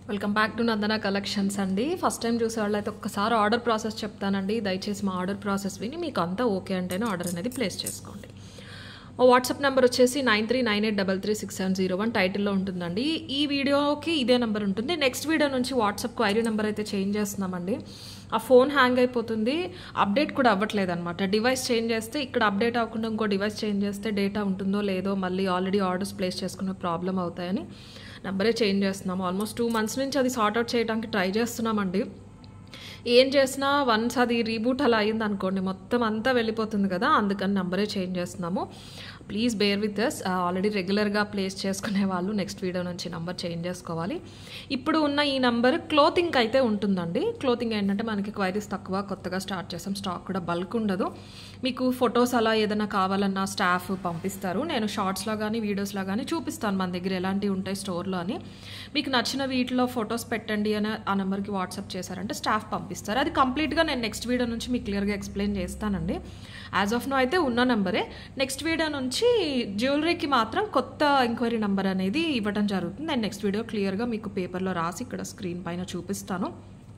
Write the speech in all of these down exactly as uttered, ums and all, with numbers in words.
Welcome back to Nandana collections అండి. First time చూసే వాళ్ళైతే ఒక్కసారి ఆర్డర్ ప్రాసెస్ చెప్తానండి. దయచేసి మా ఆర్డర్ ప్రాసెస్ విని మీకు అంతా ఓకే అంటేనే ఆర్డర్ అనేది ప్లేస్ చేసుకోండి. మా వాట్సాప్ నెంబర్ వచ్చేసి nine three nine eight double three six seven zero one టైటిల్లో ఉంటుందండి. ఈ వీడియోకి ఇదే నెంబర్ ఉంటుంది. నెక్స్ట్ వీడియో నుంచి వాట్సాప్ క్వైరీ నెంబర్ అయితే చేంజ్ చేస్తున్నామండి. ఆ ఫోన్ హ్యాంగ్ అయిపోతుంది, అప్డేట్ కూడా అవ్వట్లేదు అనమాట. డివైస్ చేంజ్ చేస్తే ఇక్కడ అప్డేట్ అవ్వకుండా ఇంకో డివైస్ చేంజ్ చేస్తే డేటా ఉంటుందో లేదో మళ్ళీ ఆల్రెడీ ఆర్డర్స్ ప్లేస్ చేసుకునే ప్రాబ్లం అవుతాయని నెంబరే చేంజ్ చేస్తున్నాము. ఆల్మోస్ట్ టూ మంత్స్ నుంచి అది సార్ట్అవుట్ చేయడానికి ట్రై చేస్తున్నామండి. ఏం చేసినా వన్స్ అది రీబూట్ అలా అయింది అనుకోండి మొత్తం అంతా వెళ్ళిపోతుంది కదా, అందుకని నెంబరే చేంజ్ చేస్తున్నాము. Please bear with us. Already రెగ్యులర్గా ప్లేస్ చేసుకునే వాళ్ళు నెక్స్ట్ వీడియో నుంచి నెంబర్ చేంజ్ చేసుకోవాలి. ఇప్పుడు ఉన్న ఈ నెంబర్ క్లోతింగ్ అయితే ఉంటుందండి. క్లోతింగ్ ఏంటంటే మనకి క్వైరీస్ తక్కువ, కొత్తగా స్టార్ట్ చేసాం, స్టాక్ కూడా బల్క్ ఉండదు. మీకు ఫొటోస్ అలా ఏదైనా కావాలన్నా స్టాఫ్ పంపిస్తారు. నేను షార్ట్స్లో కానీ వీడియోస్లో కానీ చూపిస్తాను మన దగ్గర ఎలాంటివి ఉంటాయి స్టోర్లో అని. మీకు నచ్చిన వీటిలో ఫొటోస్ పెట్టండి అని ఆ నెంబర్కి వాట్సాప్ చేశారంటే స్టాఫ్ పంపిస్తారు. అది కంప్లీట్గా నేను నెక్స్ట్ వీడియో నుంచి మీకు క్లియర్గా ఎక్స్ప్లెయిన్ చేస్తానండి. యాజ్ ఆఫ్ నో అయితే ఉన్న నెంబరే. నెక్స్ట్ వీడియో నుంచి జ్యువెలరీకి మాత్రం కొత్త ఎంక్వైరీ నెంబర్ అనేది ఇవ్వడం జరుగుతుంది. నేను నెక్స్ట్ వీడియో క్లియర్గా మీకు పేపర్లో రాసి ఇక్కడ స్క్రీన్ పైన చూపిస్తాను.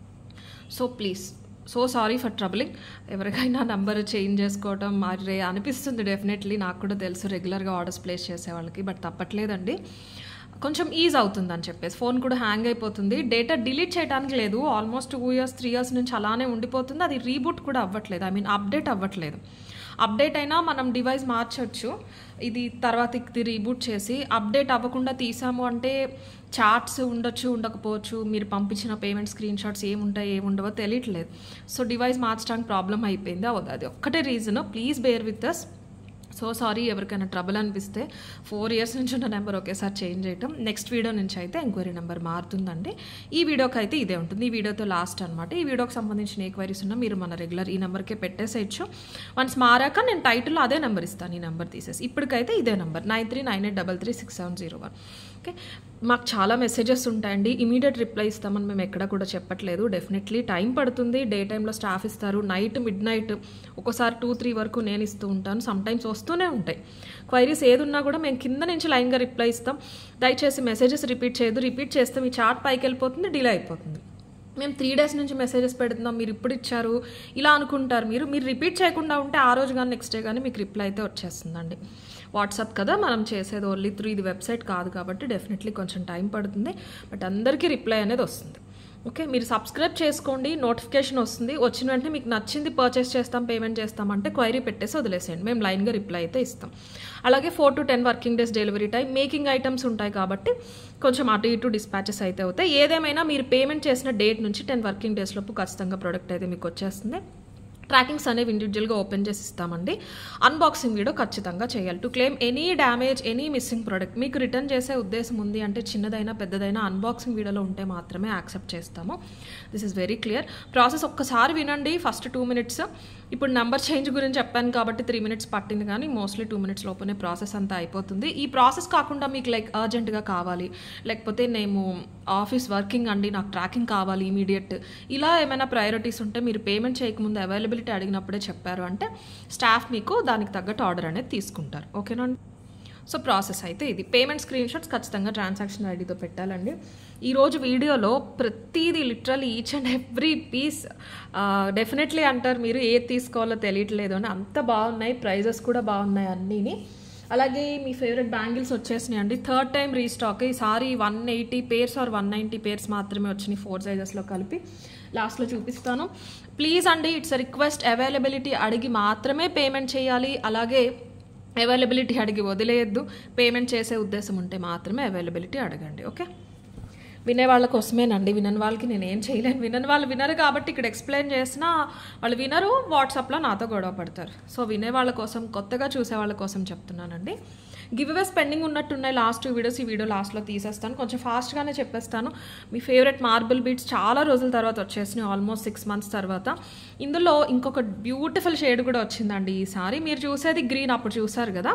So please, so sorry for troubling. ఎవరికైనా నెంబర్ చేంజ్ చేసుకోవటం అరే అనిపిస్తుంది డెఫినెట్లీ, నాకు కూడా తెలుసు రెగ్యులర్గా ఆర్డర్స్ ప్లేస్ చేసే వాళ్ళకి, బట్ తప్పట్లేదండి. కొంచెం ఈజ్ అవుతుంది అని చెప్పేసి ఫోన్ కూడా హ్యాంగ్ అయిపోతుంది. డేటా డిలీట్ చేయడానికి లేదు, almost two years three years నుంచి అలానే ఉండిపోతుంది. అది రీబూట్ కూడా అవ్వట్లేదు, ఐ మీన్ అప్డేట్ అవ్వట్లేదు. అప్డేట్ అయినా మనం డివైస్ మార్చవచ్చు. ఇది తర్వాత ఇది రీబూట్ చేసి అప్డేట్ అవ్వకుండా తీసాము అంటే చార్ట్స్ ఉండొచ్చు ఉండకపోవచ్చు, మీరు పంపించిన పేమెంట్ స్క్రీన్ షాట్స్ ఏముంటాయి ఏముండవో తెలియట్లేదు. సో డివైస్ మార్చడానికి ప్రాబ్లం అయిపోయింది. అది ఒక్కటే reason. Please bear with us. So sorry ఎవరికైనా ట్రబుల్ అనిపిస్తే. ఫోర్ ఇయర్స్ నుంచి ఉన్న నెంబర్ ఒకేసారి చేంజ్ చేయటం. నెక్స్ట్ వీడియో నుంచి అయితే ఎంక్వైరీ నెంబర్ మారుతుందండి. ఈ వీడియోకి అయితే ఇదే ఉంటుంది. ఈ వీడియోతో లాస్ట్ అనమాట. ఈ వీడియోకి సంబంధించిన ఎంక్వైరీస్ ఉన్నా మీరు మన రెగ్యులర్ ఈ నెంబర్కే పెట్టేసేయచ్చు. వన్స్ మారాక నేను టైటిల్లో అదే నెంబర్ ఇస్తాను, ఈ నెంబర్ తీసేసి. ఇప్పటికైతే ఇదే number nine three nine eight double three six seven zero one. Okay, మాకు చాలా మెసేజెస్ ఉంటాయండి. ఇమీడియట్ రిప్లై ఇస్తామని మేము ఎక్కడ కూడా చెప్పట్లేదు. డెఫినెట్లీ టైం పడుతుంది. డే టైంలో స్టాఫ్ ఇస్తారు, నైట్ మిడ్ నైట్ ఒక్కోసారి టూ త్రీ వరకు నేను ఇస్తూ ఉంటాను. సమ్టైమ్స్ వస్తూనే ఉంటాయి క్వైరీస్. ఏది ఉన్నా కూడా మేము కింద నుంచి లైన్గా రిప్లై ఇస్తాం. దయచేసి మెసేజెస్ రిపీట్ చేయదు. రిపీట్ చేస్తే మీ చాట్ పైకి వెళ్ళిపోతుంది, డిలే అయిపోతుంది. మేము త్రీ డేస్ నుంచి మెసేజెస్ పెడుతున్నాం, మీరు ఇప్పుడు ఇచ్చారు ఇలా అనుకుంటారు. మీరు మీరు రిపీట్ చేయకుండా ఉంటే ఆ రోజు కానీ నెక్స్ట్ డే కానీ మీకు రిప్లై అయితే వచ్చేస్తుందండి. వాట్సాప్ కదా మనం చేసేది, ఓన్లీ త్రూ ఇది వెబ్సైట్ కాదు కాబట్టి డెఫినెట్లీ కొంచెం టైం పడుతుంది, బట్ అందరికీ రిప్లై అనేది వస్తుంది. ఓకే, మీరు సబ్స్క్రైబ్ చేసుకోండి, నోటిఫికేషన్ వస్తుంది. వచ్చిన వెంటనే మీకు నచ్చింది పర్చేస్ చేస్తాం, పేమెంట్ చేస్తామంటే క్వైరీ పెట్టేసి వదిలేసేయండి, మేము లైన్గా రిప్లై అయితే ఇస్తాం. అలాగే four to ten working days delivery time. Making items ఉంటాయి కాబట్టి కొంచెం అటు ఇటు డిస్పాచెస్ అయితే అవుతాయి. ఏదేమైనా మీరు పేమెంట్ చేసిన డేట్ నుంచి టెన్ వర్కింగ్ డేస్ లోపు ఖచ్చితంగా ప్రోడక్ట్ అయితే మీకు వచ్చేస్తుంది. ట్రాకింగ్స్ అనేవి ఇండివిజువల్గా ఓపెన్ చేసి ఇస్తామండి. అన్బాక్సింగ్ వీడియో ఖచ్చితంగా చేయాలి. To claim any damage, any missing product మీకు రిటర్న్ చేసే ఉద్దేశం ఉంది అంటే చిన్నదైనా పెద్దదైనా అన్బాక్సింగ్ వీడియోలో ఉంటే మాత్రమే యాక్సెప్ట్ చేస్తాము. This is very clear. Process ఒక్కసారి వినండి. ఫస్ట్ టూ మినిట్స్ ఇప్పుడు నెంబర్ చేంజ్ గురించి చెప్పాను కాబట్టి త్రీ మినిట్స్ పట్టింది, కానీ మోస్ట్లీ టూ మినిట్స్ లోపలనే ప్రాసెస్ అంతా అయిపోతుంది. ఈ ప్రాసెస్ కాకుండా మీకు లైక్ అర్జెంటుగా కావాలి, లేకపోతే నేను ఆఫీస్ వర్కింగ్ అండి నాకు ట్రాకింగ్ కావాలి ఇమీడియట్, ఇలా ఏమైనా ప్రయారిటీస్ ఉంటే మీరు పేమెంట్ చేయకముందు అవైలబిలిటీ అడిగినప్పుడే చెప్పారు అంటే స్టాఫ్ మీకు దానికి తగ్గట్టు ఆర్డర్ అనేది తీసుకుంటారు. ఓకేనా? సో ప్రాసెస్ అయితే ఇది. పేమెంట్ స్క్రీన్ షాట్స్ ఖచ్చితంగా ట్రాన్సాక్షన్ ఐడితో పెట్టాలండి. ఈరోజు వీడియోలో ప్రతిదీ literally each and every piece definitely అంటారు మీరు ఏది తీసుకోవాలో తెలియట్లేదు అని. అంత బాగున్నాయి, ప్రైజెస్ కూడా బాగున్నాయి అన్నీని. అలాగే మీ ఫేవరెట్ బ్యాంగిల్స్ వచ్చేసినాయి అండి. Third time restock. ఈసారి one eighty pairs or one ninety pairs మాత్రమే వచ్చినాయి, ఫోర్ సైజెస్లో కలిపి. లాస్ట్లో చూపిస్తాను. ప్లీజ్ అండి, ఇట్స్ రిక్వెస్ట్. అవైలబిలిటీ అడిగి మాత్రమే పేమెంట్ చేయాలి. అలాగే అవైలబిలిటీ అడిగి వదిలేయద్దు. పేమెంట్ చేసే ఉద్దేశం ఉంటే మాత్రమే అవైలబిలిటీ అడగండి. ఓకే, వినేవాళ్ళ కోసమేనండి, వినని వాళ్ళకి నేను ఏం చేయలేను. వినని వాళ్ళు వినరు కాబట్టి ఇక్కడ ఎక్స్ప్లెయిన్ చేసినా వాళ్ళు వినరు, వాట్సాప్లో నాతో గొడవ పడతారు. సో వినేవాళ్ళ కోసం, కొత్తగా చూసే వాళ్ళ కోసం చెప్తున్నానండి. గివ్ అవేస్ పెండింగ్ ఉన్నట్టున్నాయి లాస్ట్ టూ వీడియోస్. ఈ వీడియో లాస్ట్లో తీసేస్తాను, కొంచెం ఫాస్ట్గానే చెప్పేస్తాను. మీ ఫేవరెట్ మార్బుల్ బీట్స్ చాలా రోజుల తర్వాత వచ్చేసినాయి, ఆల్మోస్ట్ సిక్స్ మంత్స్ తర్వాత. ఇందులో ఇంకొక బ్యూటిఫుల్ షేడ్ కూడా వచ్చిందండి ఈసారి. మీరు చూసేది గ్రీన్, అప్పుడు చూసారు కదా.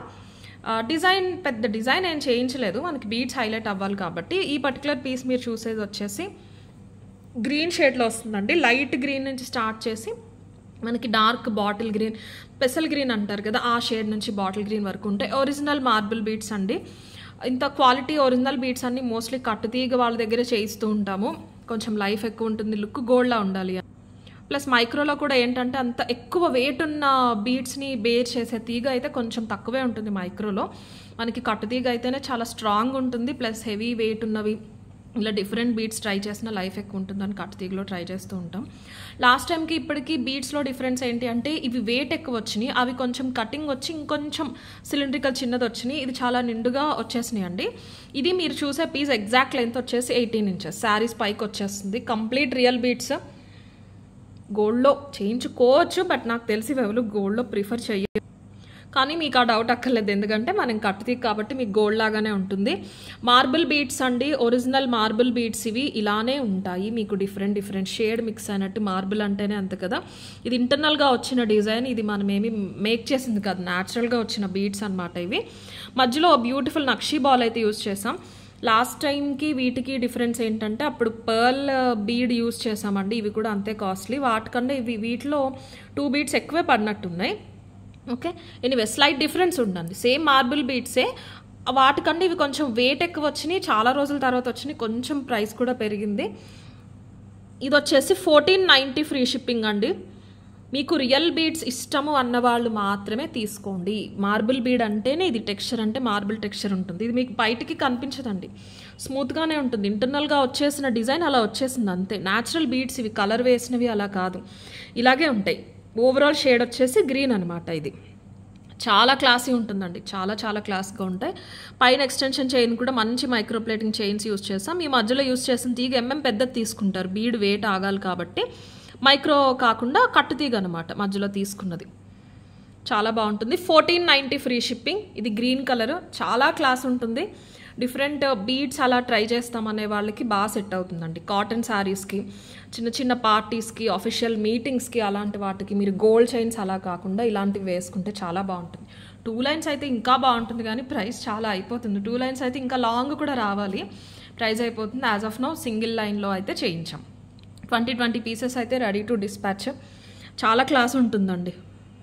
డిజైన్ పెద్ద డిజైన్ ఏం చేయించలేదు, మనకి బీట్స్ హైలైట్ అవ్వాలి కాబట్టి. ఈ పర్టికులర్ పీస్ మీరు చూసేది వచ్చేసి గ్రీన్ షేడ్లో వస్తుందండి. లైట్ గ్రీన్ నుంచి స్టార్ట్ చేసి మనకి డార్క్ బాటిల్ గ్రీన్, పెసల్ గ్రీన్ అంటారు కదా, ఆ షేడ్ నుంచి బాటిల్ గ్రీన్ వరకు ఉంటాయి. ఒరిజినల్ మార్బుల్ బీట్స్ అండి. ఇంత క్వాలిటీ ఒరిజినల్ బీడ్స్ అన్ని మోస్ట్లీ కట్టుతీగ వాళ్ళ దగ్గర చేయిస్తూ ఉంటాము. కొంచెం లైఫ్ ఎక్కువ ఉంటుంది, లుక్ గోల్డ్లా ఉండాలి. ప్లస్ మైక్రోలో కూడా ఏంటంటే అంత ఎక్కువ వెయిట్ ఉన్న బీడ్స్ని బేర్ చేసే తీగ అయితే కొంచెం తక్కువే ఉంటుంది మైక్రోలో. మనకి కట్టు తీగ అయితేనే చాలా స్ట్రాంగ్ ఉంటుంది, ప్లస్ హెవీ వెయిట్ ఉన్నవి ఇలా డిఫరెంట్ బీడ్స్ ట్రై చేసిన లైఫ్ ఎక్కువ ఉంటుందని కట్టు తీగలో ట్రై చేస్తూ ఉంటాం. లాస్ట్ టైంకి ఇప్పటికీ బీడ్స్లో డిఫరెన్స్ ఏంటి అంటే ఇవి వెయిట్ ఎక్కువ వచ్చినాయి, అవి కొంచెం కటింగ్ వచ్చి ఇంకొంచెం సిలిండ్రికల్ చిన్నది వచ్చినాయి, ఇది చాలా నిండుగా వచ్చేసినాయి అండి. ఇది మీరు చూసే పీస్ ఎగ్జాక్ట్ లెంత్ వచ్చేసి ఎయిటీన్ ఇంచెస్ శారీస్ పైకి వచ్చేస్తుంది. Complete real beads. గోల్డ్లో చేయించుకోవచ్చు, బట్ నాకు తెలిసి ఎవరు గోల్డ్లో ప్రిఫర్ చెయ్యరు. కానీ మీకు ఆ డౌట్ అక్కర్లేదు, ఎందుకంటే మనం కట్టుతీ కాబట్టి మీకు గోల్డ్ లాగానే ఉంటుంది. మార్బుల్ బీడ్స్ అండి, ఒరిజినల్ మార్బుల్ బీడ్స్ ఇవి ఇలానే ఉంటాయి. మీకు డిఫరెంట్ డిఫరెంట్ షేడ్ మిక్స్ అయినట్టు, మార్బుల్ అంటేనే అంత కదా. ఇది ఇంటర్నల్గా వచ్చిన డిజైన్, ఇది మనం ఏమి మేక్ చేసింది కాదు, న్యాచురల్గా వచ్చిన బీడ్స్ అనమాట ఇవి. మధ్యలో బ్యూటిఫుల్ నక్షీ బాల్ అయితే యూజ్ చేసాం. లాస్ట్ టైంకి వీటికి డిఫరెన్స్ ఏంటంటే అప్పుడు పర్ల్ బీడ్ యూజ్ చేసామండి, ఇవి కూడా అంతే కాస్ట్లీ. వాటికన్నా ఇవి వీటిలో టూ బీడ్స్ ఎక్కువే పడినట్టున్నాయి. ఓకే, ఎనీవే స్లైట్ డిఫరెన్స్ ఉండండి, సేమ్ మార్బుల్ బీడ్సే. వాటికన్నా ఇవి కొంచెం వెయిట్ ఎక్కువ వచ్చినాయి, చాలా రోజుల తర్వాత వచ్చినాయి, కొంచెం ప్రైస్ కూడా పెరిగింది. ఇది వచ్చేసి ఫోర్టీన్ నైంటీ ఫ్రీ షిప్పింగ్ అండి. మీకు రియల్ బీడ్స్ ఇష్టము అన్నవాళ్ళు మాత్రమే తీసుకోండి. మార్బుల్ బీడ్ అంటేనే ఇది టెక్స్చర్ అంటే మార్బుల్ టెక్స్చర్ ఉంటుంది. ఇది మీకు బయటికి కనిపించదండి, స్మూత్గానే ఉంటుంది. ఇంటర్నల్గా వచ్చేసిన డిజైన్ అలా వచ్చేసింది అంతే. న్యాచురల్ బీడ్స్ ఇవి, కలర్ వేసినవి అలా కాదు, ఇలాగే ఉంటాయి. ఓవరాల్ షేడ్ వచ్చేసి గ్రీన్ అనమాట. ఇది చాలా క్లాసీ ఉంటుందండి, చాలా చాలా క్లాస్గా ఉంటాయి. పైన ఎక్స్టెన్షన్ చైన్ కూడా మంచి మైక్రోప్లేటింగ్ చైన్స్ యూస్ చేస్తాం. ఈ మధ్యలో యూస్ చేసిన తీగ ఎంఎం పెద్దది తీసుకుంటారు, బీడ్ వెయిట్ ఆగాలి కాబట్టి. మైక్రో కాకుండా కట్టు తీగ అనమాట మధ్యలో తీసుకున్నది. చాలా బాగుంటుంది. Fourteen ninety free shipping. ఇది గ్రీన్ కలర్, చాలా క్లాస్ ఉంటుంది. డిఫరెంట్ బీడ్స్ అలా ట్రై చేస్తామనే వాళ్ళకి బాగా సెట్ అవుతుందండి. కాటన్ శారీస్కి, చిన్న చిన్న పార్టీస్కి, ఆఫీషియల్ మీటింగ్స్కి, అలాంటి వాటికి మీరు గోల్డ్ చైన్స్ అలా కాకుండా ఇలాంటివి వేసుకుంటే చాలా బాగుంటుంది. టూ లైన్స్ అయితే ఇంకా బాగుంటుంది, కానీ ప్రైస్ చాలా అయిపోతుంది. టూ లైన్స్ అయితే ఇంకా లాంగ్ కూడా రావాలి, ప్రైస్ అయిపోతుంది. యాజ్ ఆఫ్ నౌ సింగిల్ లైన్లో అయితే చేయించాం. ట్వంటీ ట్వంటీ పీసెస్ అయితే రెడీ టు డిస్పాచ్. చాలా క్లాస్ ఉంటుందండి.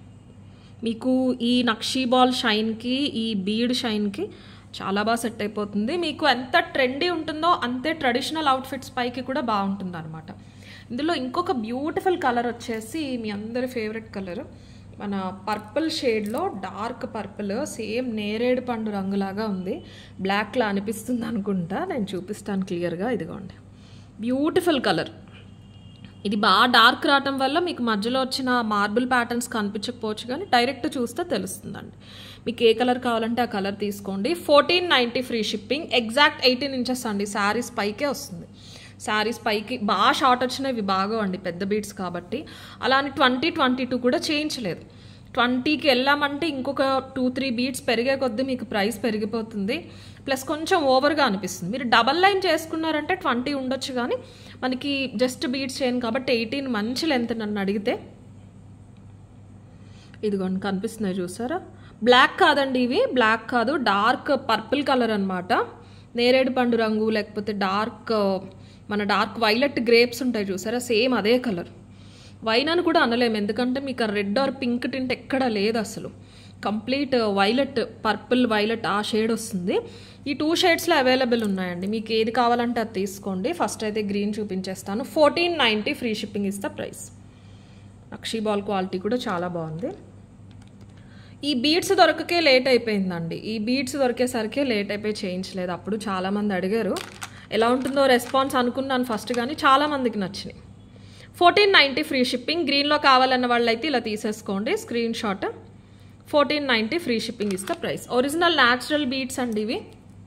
మీకు ఈ నక్షీ బాల్ షైన్కి, ఈ బీడ్ షైన్కి చాలా బాగా సెట్ అయిపోతుంది. మీకు ఎంత ట్రెండీ ఉంటుందో అంతే ట్రెడిషనల్ అవుట్ఫిట్స్ పైకి కూడా బాగుంటుంది అనమాట. ఇందులో ఇంకొక బ్యూటిఫుల్ కలర్ వచ్చేసి మీ అందరి ఫేవరెట్ కలర్, మన పర్పుల్ షేడ్లో డార్క్ పర్పుల్, సేమ్ నేరేడు పండు రంగులాగా ఉంది. బ్లాక్లా అనిపిస్తుంది అనుకుంటా, నేను చూపిస్తాను క్లియర్గా. ఇదిగోండి, బ్యూటిఫుల్ కలర్. ఇది బాగా డార్క్ రావటం వల్ల మీకు మధ్యలో వచ్చిన మార్బుల్ ప్యాటర్న్స్ కనిపించకపోవచ్చు, కానీ డైరెక్ట్ చూస్తే తెలుస్తుందండి. మీకు ఏ కలర్ కావాలంటే ఆ కలర్ తీసుకోండి. Fourteen ninety free shipping. Exact eighteen inches అండి, శారీస్ పైకే వస్తుంది. శారీస్ పైకి బాగా షార్ట్ వచ్చినాయి, ఇవి బాగా అండి పెద్ద బీడ్స్ కాబట్టి. అలానే ట్వంటీ ట్వంటీ టూ కూడా చేయించలేదు. ట్వంటీకి వెళ్ళామంటే ఇంకొక టూ త్రీ బీడ్స్ పెరిగే కొద్దీ మీకు ప్రైస్ పెరిగిపోతుంది, ప్లస్ కొంచెం ఓవర్గా అనిపిస్తుంది. మీరు డబల్ లైన్ చేసుకున్నారంటే ట్వంటీ ఉండొచ్చు, కానీ మనకి జస్ట్ బీడ్స్ చేయను కాబట్టి ఎయిటీన్ మంచి లెంత్ నన్ను అడిగితే. ఇదిగోండి కనిపిస్తున్నాయి చూసారా, బ్లాక్ కాదండి ఇవి, బ్లాక్ కాదు, డార్క్ పర్పుల్ కలర్ అనమాట. నేరేడు పండు రంగు, లేకపోతే డార్క్ మన డార్క్ వైలెట్ గ్రేప్స్ ఉంటాయి చూసారా, సేమ్ అదే కలర్. వైన్ అని కూడా అనలేము, ఎందుకంటే మీకు రెడ్ ఆర్ పింక్ టింట్ ఎక్కడ లేదు అసలు. కంప్లీట్ వైలెట్, పర్పుల్ వైలెట్ ఆ షేడ్ వస్తుంది. ఈ టూ షేడ్స్లో అవైలబుల్ ఉన్నాయండి, మీకు ఏది కావాలంటే అది తీసుకోండి. ఫస్ట్ అయితే గ్రీన్ చూపించేస్తాను. Fourteen ninety free shipping is the price. నక్షీ బాల్ క్వాలిటీ కూడా చాలా బాగుంది. ఈ బీడ్స్ దొరకకే లేట్ అయిపోయిందండి. ఈ బీడ్స్ దొరికేసరికి లేట్ అయిపోయి చేయించలేదు. అప్పుడు చాలామంది అడిగారు, ఎలా ఉంటుందో రెస్పాన్స్ అనుకున్నాను ఫస్ట్, కానీ చాలామందికి నచ్చినాయి. Fourteen ninety free shipping. గ్రీన్లో కావాలన్న వాళ్ళు అయితే ఇలా తీసేసుకోండి screen shot. Fourteen ninety free shipping is the price. Original natural beads అండి ఇవి.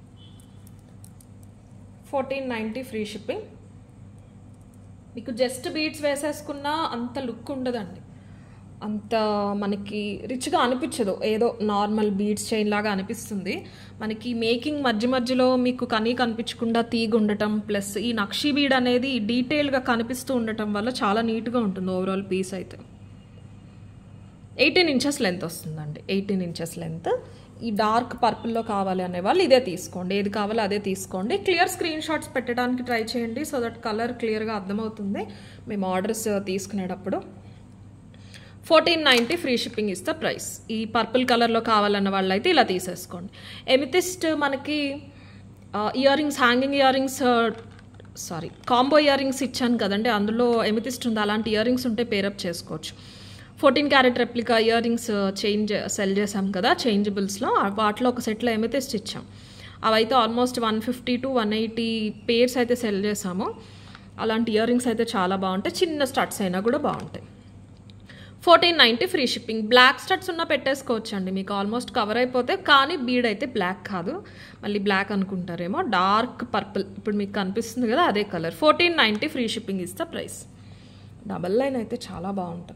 Fourteen ninety free shipping. మీకు జస్ట్ బీడ్స్ వేసేసుకున్నా అంత లుక్ ఉండదండి, అంత మనకి రిచ్గా అనిపించదు, ఏదో నార్మల్ బీడ్స్ చైన్ లాగా అనిపిస్తుంది. మనకి మేకింగ్ మధ్య మధ్యలో మీకు కనీ కనిపించకుండా తీగ ఉండటం, ప్లస్ ఈ నక్షీ బీడ్ అనేది డీటెయిల్గా కనిపిస్తూ ఉండటం వల్ల చాలా నీట్గా ఉంటుంది ఓవరాల్ పీస్ అయితే. ఎయిటీన్ ఇంచెస్ లెంత్ వస్తుందండి, ఎయిటీన్ ఇంచెస్ లెంత్. ఈ డార్క్ పర్పుల్లో కావాలి అనేవాళ్ళు ఇదే తీసుకోండి, ఏది కావాలో అదే తీసుకోండి. క్లియర్ స్క్రీన్ షాట్స్ పెట్టడానికి ట్రై చేయండి, సో దట్ కలర్ క్లియర్గా అర్థమవుతుంది మేము ఆర్డర్స్ తీసుకునేటప్పుడు. Fourteen ninety free shipping is the price. ఈ పర్పుల్ కలర్లో కావాలన్న వాళ్ళు అయితే ఇలా తీసేసుకోండి. ఎమితిస్ట్ మనకి earrings, hanging earrings, sorry combo ear rings ఇచ్చాను కదండి, అందులో ఎమితిస్ట్ ఉంది. అలాంటి ఇయర్ రింగ్స్ ఉంటే పేరప్ చేసుకోవచ్చు. Fourteen carat replica earrings change sell చేసాం కదా చేంజబుల్స్లో, వాటిలో ఒక సెట్లో ఎమితిస్ట్ ఇచ్చాం. అవైతే almost one fifty to one eighty pairs అయితే సెల్ చేసాము. అలాంటి ఇయర్ రింగ్స్ అయితే చాలా బాగుంటాయి, చిన్న స్టడ్స్ అయినా కూడా బాగుంటాయి. Fourteen ninety free shipping. Black studs ఉన్న పెట్టేసుకోవచ్చు అండి, మీకు ఆల్మోస్ట్ కవర్ అయిపోతే. కానీ బీడ్ అయితే బ్లాక్ కాదు, మళ్ళీ బ్లాక్ అనుకుంటారేమో, డార్క్ పర్పుల్ ఇప్పుడు మీకు కనిపిస్తుంది కదా అదే colour. Fourteen ninety free shipping is the price. Double line అయితే చాలా బాగుంటుంది,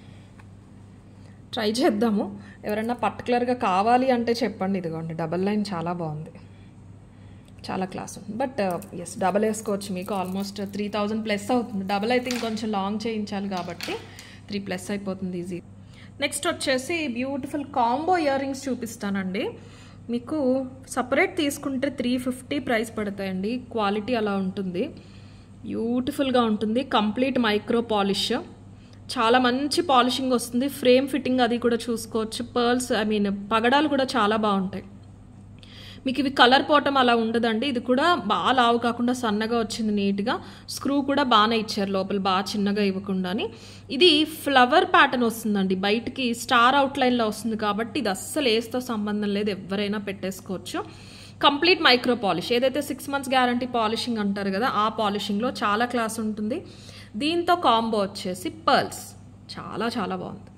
ట్రై చేద్దాము. ఎవరైనా పర్టికులర్గా కావాలి అంటే చెప్పండి. ఇదిగోండి డబల్ లైన్ చాలా బాగుంది, చాలా క్లాస్ ఉంది. బట్ ఎస్ డబల్ వేసుకోవచ్చు, మీకు ఆల్మోస్ట్ త్రీ థౌజండ్ ప్లస్ అవుతుంది. డబల్ అయితే ఇంకొంచెం లాంగ్ చేయించాలి కాబట్టి త్రీ ప్లస్ అయిపోతుంది ఈజీ. నెక్స్ట్ వచ్చేసి బ్యూటిఫుల్ కాంబో ఇయర్ రింగ్స్ చూపిస్తానండి. మీకు సపరేట్ తీసుకుంటే త్రీ ఫిఫ్టీ ప్రైస్ పడతాయండి. క్వాలిటీ అలా ఉంటుంది, బ్యూటిఫుల్గా ఉంటుంది. కంప్లీట్ మైక్రో పాలిష్, చాలా మంచి పాలిషింగ్ వస్తుంది. ఫ్రేమ్ ఫిట్టింగ్ అది కూడా చూసుకోవచ్చు. పర్ల్స్ ఐ మీన్ పగడాలు కూడా చాలా బాగుంటాయి. మీకు ఇవి కలర్ పోవటం అలా ఉండదండి. ఇది కూడా బాగా లావు కాకుండా సన్నగా వచ్చింది నీట్గా. స్క్రూ కూడా బాగానే ఇచ్చారు లోపల, బాగా చిన్నగా ఇవ్వకుండాని. ఇది ఫ్లవర్ ప్యాటర్న్ వస్తుందండి, బయటికి స్టార్ అవుట్లైన్లో వస్తుంది కాబట్టి ఇది అస్సలు ఏస్తో సంబంధం లేదు, ఎవరైనా పెట్టేసుకోవచ్చు. కంప్లీట్ మైక్రో పాలిష్, ఏదైతే సిక్స్ మంత్స్ గ్యారంటీ పాలిషింగ్ అంటారు కదా ఆ పాలిషింగ్లో చాలా క్లాస్ ఉంటుంది. దీంతో కాంబో వచ్చేసి పర్ల్స్, చాలా చాలా బాగుంది.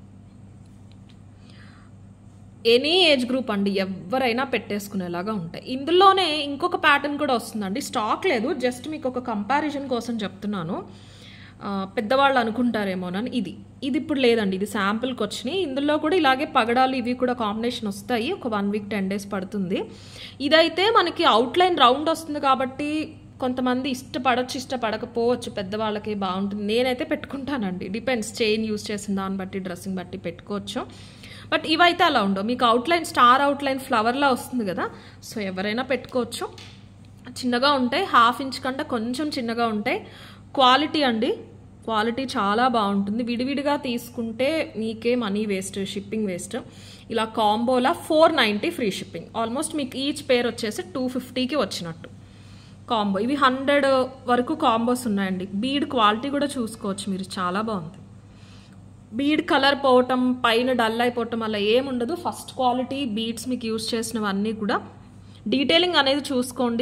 ఎనీ ఏజ్ గ్రూప్ అండి, ఎవరైనా పెట్టేసుకునేలాగా ఉంటాయి. ఇందులోనే ఇంకొక ప్యాటర్న్ కూడా వస్తుందండి, స్టాక్ లేదు, జస్ట్ మీకు ఒక కంపారిజన్ కోసం చెప్తున్నాను. పెద్దవాళ్ళు అనుకుంటారేమోనని. ఇది ఇది ఇప్పుడు లేదండి, ఇది శాంపుల్కి వచ్చినాయి. ఇందులో కూడా ఇలాగే పగడాలు ఇవి కూడా కాంబినేషన్ వస్తాయి. ఒక వన్ వీక్ టెన్ డేస్ పడుతుంది. ఇదైతే మనకి అవుట్లైన్ రౌండ్ వస్తుంది కాబట్టి కొంతమంది ఇష్టపడవచ్చు, ఇష్టపడకపోవచ్చు. పెద్దవాళ్ళకి బాగుంటుంది, నేనైతే పెట్టుకుంటానండి. డిపెండ్స్, చైన్ యూస్ చేసిన దాన్ని బట్టి, డ్రెస్సింగ్ బట్టి పెట్టుకోవచ్చు. బట్ ఇవైతే అలా ఉండవు, మీకు అవుట్లైన్ స్టార్ అవుట్లైన్ ఫ్లవర్లా వస్తుంది కదా, సో ఎవరైనా పెట్టుకోవచ్చు. చిన్నగా ఉంటాయి, హాఫ్ ఇంచ్ కంటే కొంచెం చిన్నగా ఉంటాయి. క్వాలిటీ అండి, క్వాలిటీ చాలా బాగుంటుంది. విడివిడిగా తీసుకుంటే మీకే మనీ వేస్ట్, షిప్పింగ్ వేస్ట్. ఇలా కాంబోలా four ninety free shipping. Almost మీకు ఈచ్ పేర్ వచ్చేసి టూ ఫిఫ్టీకి వచ్చినట్టు కాంబో. ఇవి హండ్రెడ్ వరకు కాంబోస్ ఉన్నాయండి. బీడ్ క్వాలిటీ కూడా చూసుకోవచ్చు మీరు, చాలా బాగుంది. బీడ్ కలర్ పోవటం, పైన డల్ అయిపోవటం అలా ఏముండదు. ఫస్ట్ క్వాలిటీ బీడ్స్ మీకు యూజ్ చేసినవన్నీ కూడా. డీటెయిలింగ్ అనేది చూసుకోండి.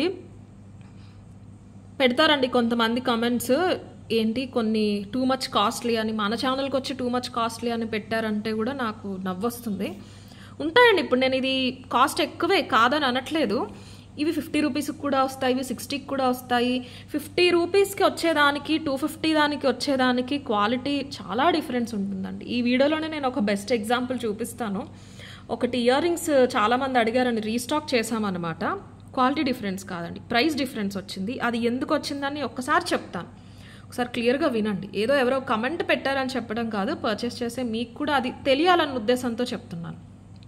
పెడతారండి కొంతమంది కమెంట్స్, ఏంటి కొన్ని టూ మచ్ కాస్ట్లీ అని, మన ఛానల్కి వచ్చి టూ మచ్ కాస్ట్లీ అని పెట్టారంటే కూడా నాకు నవ్వొస్తుంది. ఉంటాయండి, ఇప్పుడు నేను ఇది కాస్ట్ ఎక్కువే కాదని అనట్లేదు. ఇవి ఫిఫ్టీ రూపీస్కి కూడా వస్తాయి, ఇవి సిక్స్టీకి కూడా వస్తాయి. ఫిఫ్టీ రూపీస్కి వచ్చేదానికి టూ ఫిఫ్టీ దానికి వచ్చేదానికి క్వాలిటీ చాలా డిఫరెన్స్ ఉంటుందండి. ఈ వీడియోలోనే నేను ఒక బెస్ట్ ఎగ్జాంపుల్ చూపిస్తాను. ఒకటి ఇయర్ రింగ్స్ చాలామంది అడిగారని రీస్టాక్ చేశామన్నమాట. క్వాలిటీ డిఫరెన్స్ కాదండి, ప్రైస్ డిఫరెన్స్ వచ్చింది. అది ఎందుకు వచ్చిందని ఒక్కసారి చెప్తాను, ఒకసారి క్లియర్గా వినండి. ఏదో ఎవరో కమెంట్ పెట్టారని చెప్పడం కాదు, పర్చేస్ చేసే మీకు కూడా అది తెలియాలన్న ఉద్దేశంతో చెప్తున్నాను.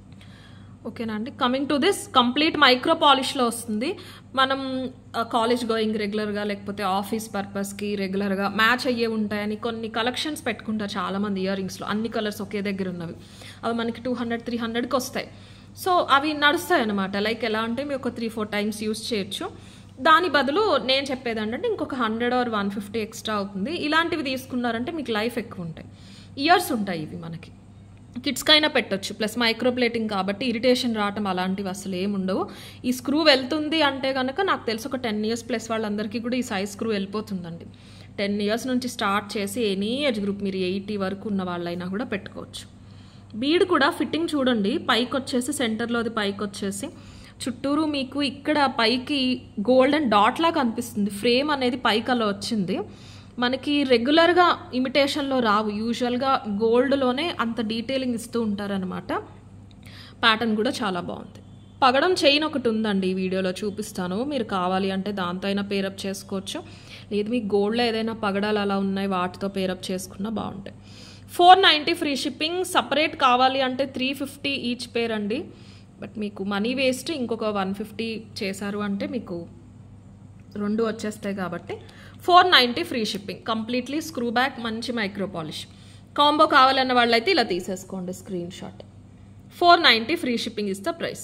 ఓకేనా అండి. Coming to this, complete micro పాలిష్లో వస్తుంది. మనం కాలేజ్ గోయింగ్ రెగ్యులర్గా, లేకపోతే ఆఫీస్ పర్పస్కి రెగ్యులర్గా మ్యాచ్ అయ్యే ఉంటాయని కొన్ని కలెక్షన్స్ పెట్టుకుంటారు చాలామంది ఇయర్ రింగ్స్లో, అన్ని కలర్స్ ఒకే దగ్గర ఉన్నవి. అవి మనకి టూ హండ్రెడ్ త్రీ హండ్రెడ్కి వస్తాయి. సో అవి నడుస్తాయి అనమాట. లైక్ ఎలా అంటే మీరు ఒక త్రీ ఫోర్ టైమ్స్ యూజ్ చేయొచ్చు. దాని బదులు నేను చెప్పేది ఏంటంటే ఇంకొక hundred or one fifty extra అవుతుంది. ఇలాంటివి తీసుకున్నారంటే మీకు లైఫ్ ఎక్కువ ఉంటాయి, ఇయర్స్ ఉంటాయి ఇవి. మనకి కిడ్స్కైనా పెట్టొచ్చు, ప్లస్ మైక్రో ప్లేటింగ్ కాబట్టి ఇరిటేషన్ రావటం అలాంటివి అసలు ఏముండవు. ఈ స్క్రూ వెళ్తుంది అంటే కనుక నాకు తెలిసి ఒక టెన్ ఇయర్స్ ప్లస్ వాళ్ళందరికీ కూడా ఈ సైజ్ స్క్రూ వెళ్ళిపోతుందండి. టెన్ ఇయర్స్ నుంచి స్టార్ట్ చేసి ఎనీ ఏజ్ గ్రూప్ మీరు ఎయిటీ వరకు ఉన్న వాళ్ళైనా కూడా పెట్టుకోవచ్చు. బీడ్ కూడా ఫిట్టింగ్ చూడండి, పైకి వచ్చేసి సెంటర్లోది పైకి వచ్చేసి చుట్టూరు మీకు ఇక్కడ పైకి గోల్డెన్ డాట్ లాగా కనిపిస్తుంది. ఫ్రేమ్ అనేది పైకి అలా వచ్చింది. మనకి రెగ్యులర్గా ఇమిటేషన్లో రావు, యూజువల్గా గోల్డ్లోనే అంత డీటెయిలింగ్ ఇస్తూ ఉంటారనమాట. ప్యాటర్న్ కూడా చాలా బాగుంది. పగడం చైన్ ఒకటి ఉందండి, ఈ వీడియోలో చూపిస్తాను. మీరు కావాలి అంటే దాంతో అయినా పేరప్ చేసుకోవచ్చు, లేదు మీకు గోల్డ్లో ఏదైనా పగడాలు అలా ఉన్నాయి వాటితో పేరప్ చేసుకున్నా బాగుంటాయి. Four ninety free shipping. Separate కావాలి అంటే త్రీ ఫిఫ్టీ ఈచ్ పేర్ అండి. బట్ మీకు మనీ వేస్ట్, ఇంకొక వన్ ఫిఫ్టీ చేశారు అంటే మీకు రెండు వచ్చేస్తాయి కాబట్టి four ninety free shipping. Completely screw back, మంచి మైక్రో పాలిష్. కాంబో కావాలన్న వాళ్ళైతే ఇలా తీసేసుకోండి screen shot. Four ninety free shipping is the price.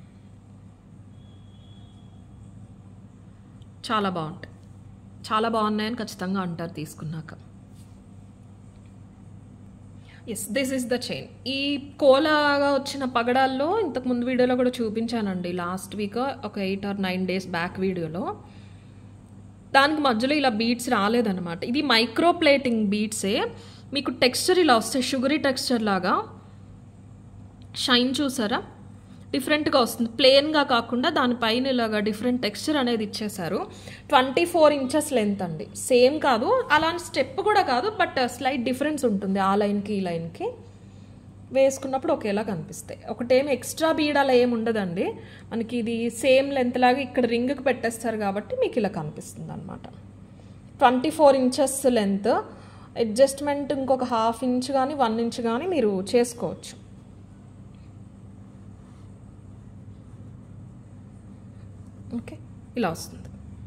చాలా బాగుంటాయి, చాలా బాగున్నాయని ఖచ్చితంగా అంటారు తీసుకున్నాక. Yes, this is the chain. ఈ కోలాగా వచ్చిన పగడాల్లో ఇంతకు ముందు వీడియోలో కూడా చూపించానండి, లాస్ట్ వీక్ ఒక eight or nine days back వీడియోలో. దానికి మధ్యలో ఇలా బీడ్స్ రాలేదన్నమాట. ఇది మైక్రో ప్లేటింగ్ బీడ్సే. మీకు టెక్స్చర్ ఇలా వస్తాయి, షుగరీ టెక్స్చర్ లాగా. షైన్ చూసారా, డిఫరెంట్గా వస్తుంది. ప్లెయిన్గా కాకుండా దానిపైన ఇలాగా డిఫరెంట్ టెక్స్చర్ అనేది ఇచ్చేసారు. ట్వంటీ ఫోర్ ఇంచెస్ లెంత్ అండి, సేమ్ కాదు, అలాంటి స్టెప్ కూడా కాదు, బట్ స్లైట్ డిఫరెన్స్ ఉంటుంది ఆ లైన్కి ఈ లైన్కి. వేసుకున్నప్పుడు ఒకేలా కనిపిస్తాయి. ఒకటేం ఎక్స్ట్రా బీడ్ అలా ఏమి ఉండదండి మనకి. ఇది సేమ్ లెంత్ లాగా ఇక్కడ రింగ్కి పెట్టేస్తారు కాబట్టి మీకు ఇలా కనిపిస్తుంది అనమాట. Twenty four inches length. Adjustment ఇంకొక హాఫ్ ఇంచ్ కానీ వన్ ఇంచ్ కానీ మీరు చేసుకోవచ్చు. ఓకే, ఇలా వస్తుంది,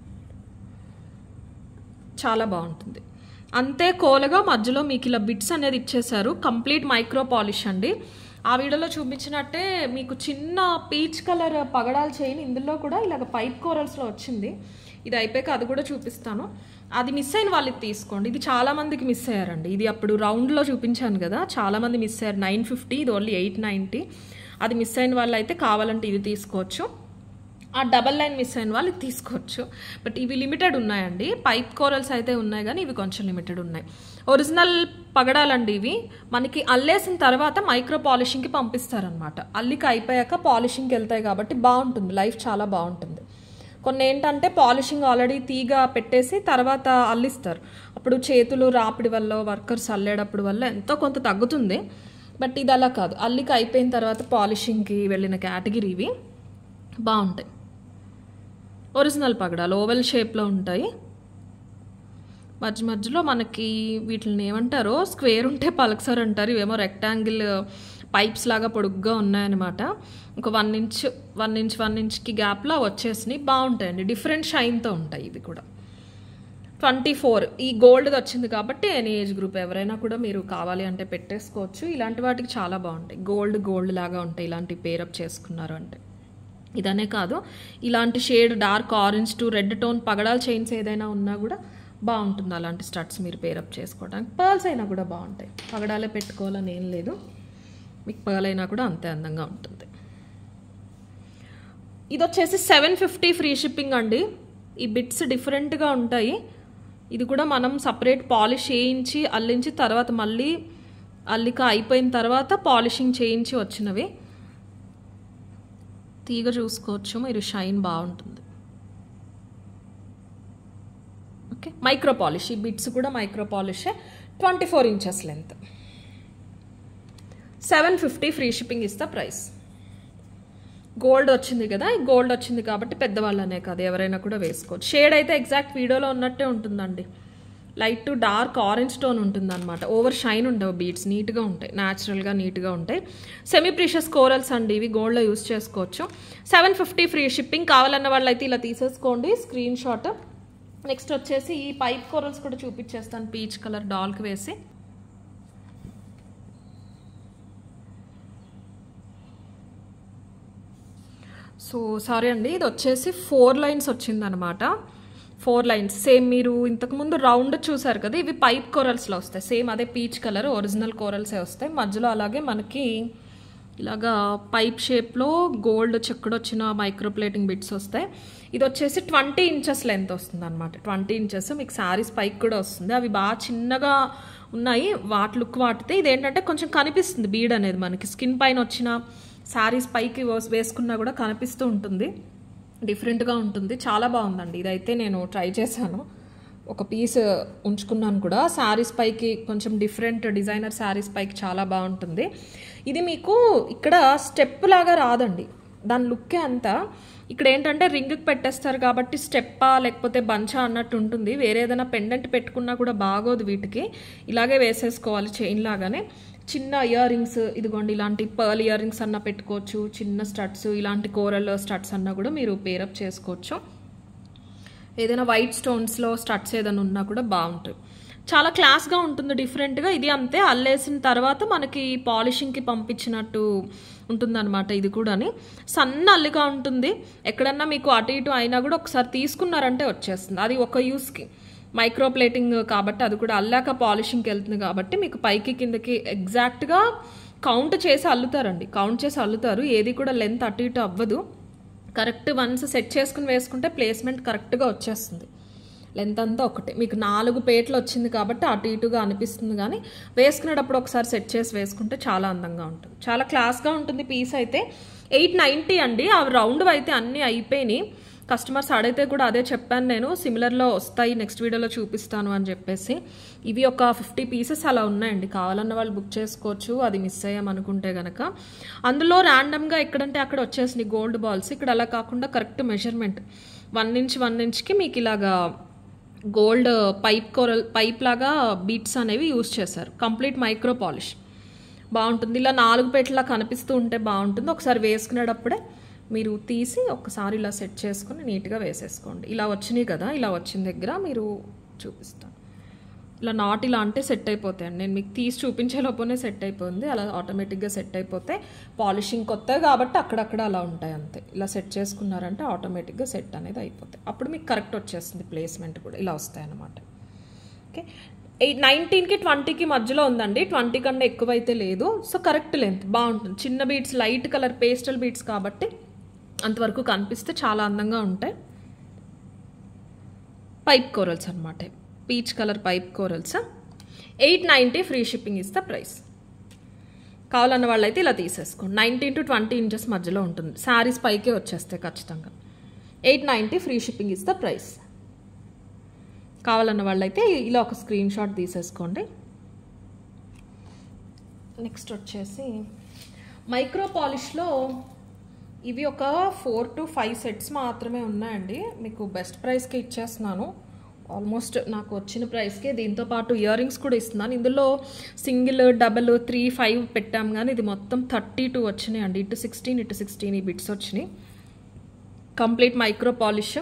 చాలా బాగుంటుంది. అంతే కోలగా మధ్యలో మీకు ఇలా బిట్స్ అనేది ఇచ్చేసారు. కంప్లీట్ మైక్రో పాలిష్ అండి. ఆ వీడియోలో చూపించినట్టే మీకు చిన్న పీచ్ కలర్ పగడాలు చైన్ ఇందులో కూడా ఇలాగ పైప్ కోరల్స్లో వచ్చింది. ఇది అయిపోయాక అది కూడా చూపిస్తాను. అది మిస్ అయిన వాళ్ళకి తీసుకోండి. ఇది చాలామందికి మిస్ అయ్యారండి. ఇది అప్పుడు రౌండ్లో చూపించాను కదా, చాలామంది మిస్ అయ్యారు. నైన్ ఫిఫ్టీ ఇది ఓన్లీ ఎయిట్ నైంటీ. అది మిస్ అయిన వాళ్ళు అయితే కావాలంటే ఇది తీసుకోవచ్చు. ఆ డబల్ లైన్ మిస్ అయిన వాళ్ళు తీసుకోవచ్చు. బట్ ఇవి లిమిటెడ్ ఉన్నాయండి. పైప్ కోరల్స్ అయితే ఉన్నాయి కానీ ఇవి కొంచెం లిమిటెడ్ ఉన్నాయి. ఒరిజినల్ పగడాలండి ఇవి. మనకి అల్లేసిన తర్వాత మైక్రో పాలిషింగ్కి పంపిస్తారనమాట. అల్లిక అయిపోయాక పాలిషింగ్కి వెళ్తాయి కాబట్టి బాగుంటుంది, లైఫ్ చాలా బాగుంటుంది. కొన్ని ఏంటంటే పాలిషింగ్ ఆల్రెడీ తీగ పెట్టేసి తర్వాత అల్లిస్తారు. అప్పుడు చేతులు రాపిడి వల్ల వర్కర్స్ అల్లేటప్పుడు వల్ల ఎంతో కొంత తగ్గుతుంది. బట్ ఇది అలా కాదు, అల్లిక అయిపోయిన తర్వాత పాలిషింగ్కి వెళ్ళిన కేటగిరీ ఇవి. బాగుంటాయి. ఒరిజినల్ పగడాలు ఓవెల్ షేప్లో ఉంటాయి. మధ్య మధ్యలో మనకి వీటిని ఏమంటారో స్క్వేర్ ఉంటే పలక్సర్ అంటారు. ఇవేమో రెక్టాంగిల్ పైప్స్ లాగా పొడుగ్గా ఉన్నాయన్నమాట. ఒక one inch one inch one ఇంచ్కి గ్యాప్లో వచ్చేసినాయి. బాగుంటాయండి, డిఫరెంట్ షైన్తో ఉంటాయి ఇవి కూడా. ట్వంటీ ఫోర్ ఈ గోల్డ్ది వచ్చింది కాబట్టి ఎనీ ఏజ్ గ్రూప్ ఎవరైనా కూడా మీరు కావాలి అంటే పెట్టేసుకోవచ్చు. ఇలాంటి వాటికి చాలా బాగుంటాయి. గోల్డ్ గోల్డ్ లాగా ఉంటాయి ఇలాంటి పేరప్ చేసుకున్నారు అంటే. ఇదనే కాదు, ఇలాంటి shade dark orange to red tone పగడాల చైన్స్ ఏదైనా ఉన్నా కూడా బాగుంటుంది అలాంటి స్టడ్స్ మీరు పేరప్ చేసుకోవడానికి. పర్ల్స్ అయినా కూడా బాగుంటాయి, పగడాలే పెట్టుకోవాలని ఏం లేదు. మీకు పర్ల్ అయినా కూడా అంతే అందంగా ఉంటుంది. ఇది వచ్చేసి సెవెన్ ఫిఫ్టీ ఫ్రీ షిప్పింగ్ అండి. ఈ బిట్స్ డిఫరెంట్గా ఉంటాయి. ఇది కూడా మనం సపరేట్ పాలిష్ చేయించి అల్లించి తర్వాత మళ్ళీ అల్లిక అయిపోయిన తర్వాత పాలిషింగ్ చేయించి వచ్చినవి. తీగ చూసుకోవచ్చు మీరు, షైన్ బాగుంటుంది. Okay, micro polish. ఈ బిట్స్ కూడా మైక్రో పాలిషే. Twenty four inches length. Seven fifty free shipping is the price. Gold వచ్చింది కదా, ఈ గోల్డ్ వచ్చింది కాబట్టి పెద్దవాళ్ళనే కాదు ఎవరైనా కూడా వేసుకోవచ్చు. షేడ్ అయితే ఎగ్జాక్ట్ వీడియోలో ఉన్నట్టే ఉంటుందండి. Light to dark orange tone ఉంటుంది అనమాట. ఓవర్ షైన్ ఉండవు బీడ్స్, నీట్గా ఉంటాయి, న్యాచురల్గా నీట్గా ఉంటాయి. సెమీ ప్రీషియస్ కోరల్స్ అండి ఇవి, గోల్డ్లో యూస్ చేసుకోవచ్చు. Seven fifty free shipping. కావాలన్న వాళ్ళు అయితే ఇలా తీసేసుకోండి స్క్రీన్ షాట్. నెక్స్ట్ వచ్చేసి ఈ పైప్ కోరల్స్ కూడా చూపించేస్తాను పీచ్ కలర్ డాల్కి వేసి. సో సారీ అండి, ఇది వచ్చేసి ఫోర్ లైన్స్ వచ్చిందనమాట. ఫోర్ లైన్స్ సేమ్ మీరు ఇంతకుముందు రౌండ్ చూసారు కదా, ఇవి పైప్ కోరల్స్లో వస్తాయి. సేమ్ అదే పీచ్ కలర్ ఒరిజినల్ కోరల్సే వస్తాయి. మధ్యలో అలాగే మనకి ఇలాగా పైప్ షేప్లో గోల్డ్ చెక్కడొచ్చిన మైక్రో ప్లేటింగ్ బిట్స్ వస్తాయి. ఇది వచ్చేసి ట్వంటీ ఇంచెస్ లెంత్ వస్తుంది అనమాట. ట్వంటీ ఇంచెస్ మీకు శారీస్ పైకి కూడా వస్తుంది. అవి బాగా చిన్నగా ఉన్నాయి, వాటి లుక్ వాటితే. ఇదేంటంటే కొంచెం కనిపిస్తుంది బీడ్ అనేది మనకి. స్కిన్ పైన వచ్చిన శారీస్ పైకి వేసుకున్నా కూడా కనిపిస్తూ ఉంటుంది, డిఫరెంట్గా ఉంటుంది. చాలా బాగుందండి. ఇదైతే నేను ట్రై చేశాను, ఒక పీస్ ఉంచుకున్నాను కూడా. శారీస్ పైకి కొంచెం డిఫరెంట్ డిజైనర్ శారీస్ పైకి చాలా బాగుంటుంది. ఇది మీకు ఇక్కడ స్టెప్ లాగా రాదండి, దాని లుక్కే అంతా. ఇక్కడ ఏంటంటే రింగ్కి పెట్టేస్తారు కాబట్టి స్టెప్పా లేకపోతే బంచా అన్నట్టు ఉంటుంది. వేరే ఏదైనా పెండెంట్ పెట్టుకున్నా కూడా బాగోదు వీటికి, ఇలాగే వేసేసుకోవాలి చైన్ లాగానే. చిన్న ఇయర్ రింగ్స్ ఇదిగోండి, ఇలాంటి పర్ల్ ఇయర్ రింగ్స్ అన్న పెట్టుకోవచ్చు. చిన్న స్టడ్స్, ఇలాంటి కోరల్ స్టడ్స్ అన్నా కూడా మీరు పేరప్ చేసుకోవచ్చు. ఏదైనా వైట్ స్టోన్స్లో స్టడ్స్ ఏదైనా ఉన్నా కూడా బాగుంటాయి. చాలా క్లాస్గా ఉంటుంది, డిఫరెంట్గా. ఇది అంతే, అల్లేసిన తర్వాత మనకి పాలిషింగ్కి పంపించినట్టు ఉంటుందన్నమాట. ఇది కూడా సన్న అల్లిగా ఉంటుంది. ఎక్కడన్నా మీకు అటు ఇటు అయినా కూడా ఒకసారి తీసుకున్నారంటే వచ్చేస్తుంది. అది ఒక యూస్కి, మైక్రో ప్లేటింగ్ కాబట్టి అది కూడా అల్లాక పాలిషింగ్కి వెళ్తుంది కాబట్టి మీకు పైకి కిందకి ఎగ్జాక్ట్గా కౌంట్ చేసి అల్లుతారండి. కౌంట్ చేసి అల్లుతారు, ఏది కూడా లెంత్ అటు ఇటు అవ్వదు. కరెక్ట్ వన్స్ సెట్ చేసుకుని వేసుకుంటే ప్లేస్మెంట్ కరెక్ట్గా వచ్చేస్తుంది. లెంత్ అంతా ఒకటే. మీకు నాలుగు పేట్లు వచ్చింది కాబట్టి అటు ఇటుగా అనిపిస్తుంది, కానీ వేసుకునేటప్పుడు ఒకసారి సెట్ చేసి వేసుకుంటే చాలా అందంగా ఉంటుంది. చాలా క్లాస్గా ఉంటుంది పీస్ అయితే. ఎయిట్ నైంటీ అండి. అవి రౌండ్ అయితే అన్నీ అయిపోయినాయి. కస్టమర్స్ అడిగితే కూడా అదే చెప్పాను నేను, సిమిలర్లో వస్తాయి నెక్స్ట్ వీడియోలో చూపిస్తాను అని చెప్పేసి. ఇవి ఒక ఫిఫ్టీ పీసెస్ అలా ఉన్నాయండి. కావాలన్న వాళ్ళు బుక్ చేసుకోవచ్చు, అది మిస్ అయ్యామనుకుంటే కనుక. అందులో ర్యాండమ్గా ఎక్కడంటే అక్కడ వచ్చేసినాయి గోల్డ్ బాల్స్. ఇక్కడ అలా కాకుండా correct measurement one inch one ఇంచ్కి మీకు ఇలాగా గోల్డ్ పైప్ కోరల్ పైప్ లాగా బీట్స్ అనేవి యూజ్ చేశారు. కంప్లీట్ మైక్రో పాలిష్ బాగుంటుంది. ఇలా నాలుగు పేట్లా కనిపిస్తూ ఉంటే బాగుంటుంది. ఒకసారి వేసుకునేటప్పుడే మీరు తీసి ఒకసారి ఇలా సెట్ చేసుకుని నీట్గా వేసేసుకోండి. ఇలా వచ్చినాయి కదా, ఇలా వచ్చిన దగ్గర మీరు చూపిస్తాను. ఇలా నాట్ ఇలా అంటే సెట్ అయిపోతాయండి. నేను మీకు తీసి చూపించే లోపలనే సెట్ అయిపోయింది. అలా ఆటోమేటిక్గా సెట్ అయిపోతే పాలిషింగ్ కొత్త కాబట్టి అక్కడక్కడ అలా ఉంటాయి అంతే. ఇలా సెట్ చేసుకున్నారంటే ఆటోమేటిక్గా సెట్ అనేది అయిపోతాయి. అప్పుడు మీకు కరెక్ట్ వచ్చేస్తుంది, ప్లేస్మెంట్ కూడా ఇలా వస్తాయి అన్నమాట. ఓకే, ఎయిట్ నైన్టీన్కి ట్వంటీకి మధ్యలో ఉందండి. ట్వంటీ కన్నా ఎక్కువైతే లేదు. సో కరెక్ట్ లెంత్ బాగుంటుంది. చిన్న beads, light colour pastel beads కాబట్టి అంతవరకు కనిపిస్తే చాలా అందంగా ఉంటాయి. పైప్ కోరల్స్ అనమాట, peach colour pipe corals. Eight ninety free shipping is the price. కావాలన్న వాళ్ళైతే ఇలా తీసేసుకోండి. నైన్టీన్ టు ట్వంటీ ఇంచెస్ మధ్యలో ఉంటుంది. శారీస్ పైకే వచ్చేస్తాయి ఖచ్చితంగా. Eight ninety free shipping is the price. కావాలన్న వాళ్ళైతే ఇలా ఒక స్క్రీన్ షాట్ తీసేసుకోండి. నెక్స్ట్ వచ్చేసి మైక్రో పాలిష్లో ఇవి ఒక ఫోర్ టు ఫైవ్ సెట్స్ మాత్రమే ఉన్నాయండి. మీకు బెస్ట్ ప్రైస్కి ఇచ్చేస్తున్నాను. ఆల్మోస్ట్ నాకు వచ్చిన ప్రైస్కే. దీంతో పాటు ఇయర్ రింగ్స్ కూడా ఇస్తున్నాను. ఇందులో సింగిల్, డబల్, త్రీ, ఫైవ్ పెట్టాం, కానీ ఇది మొత్తం థర్టీ టూ వచ్చినాయి అండి. ఇటు సిక్స్టీన్ ఇటు సిక్స్టీన్ ఈ బిట్స్ వచ్చినాయి. కంప్లీట్ మైక్రో పాలిష్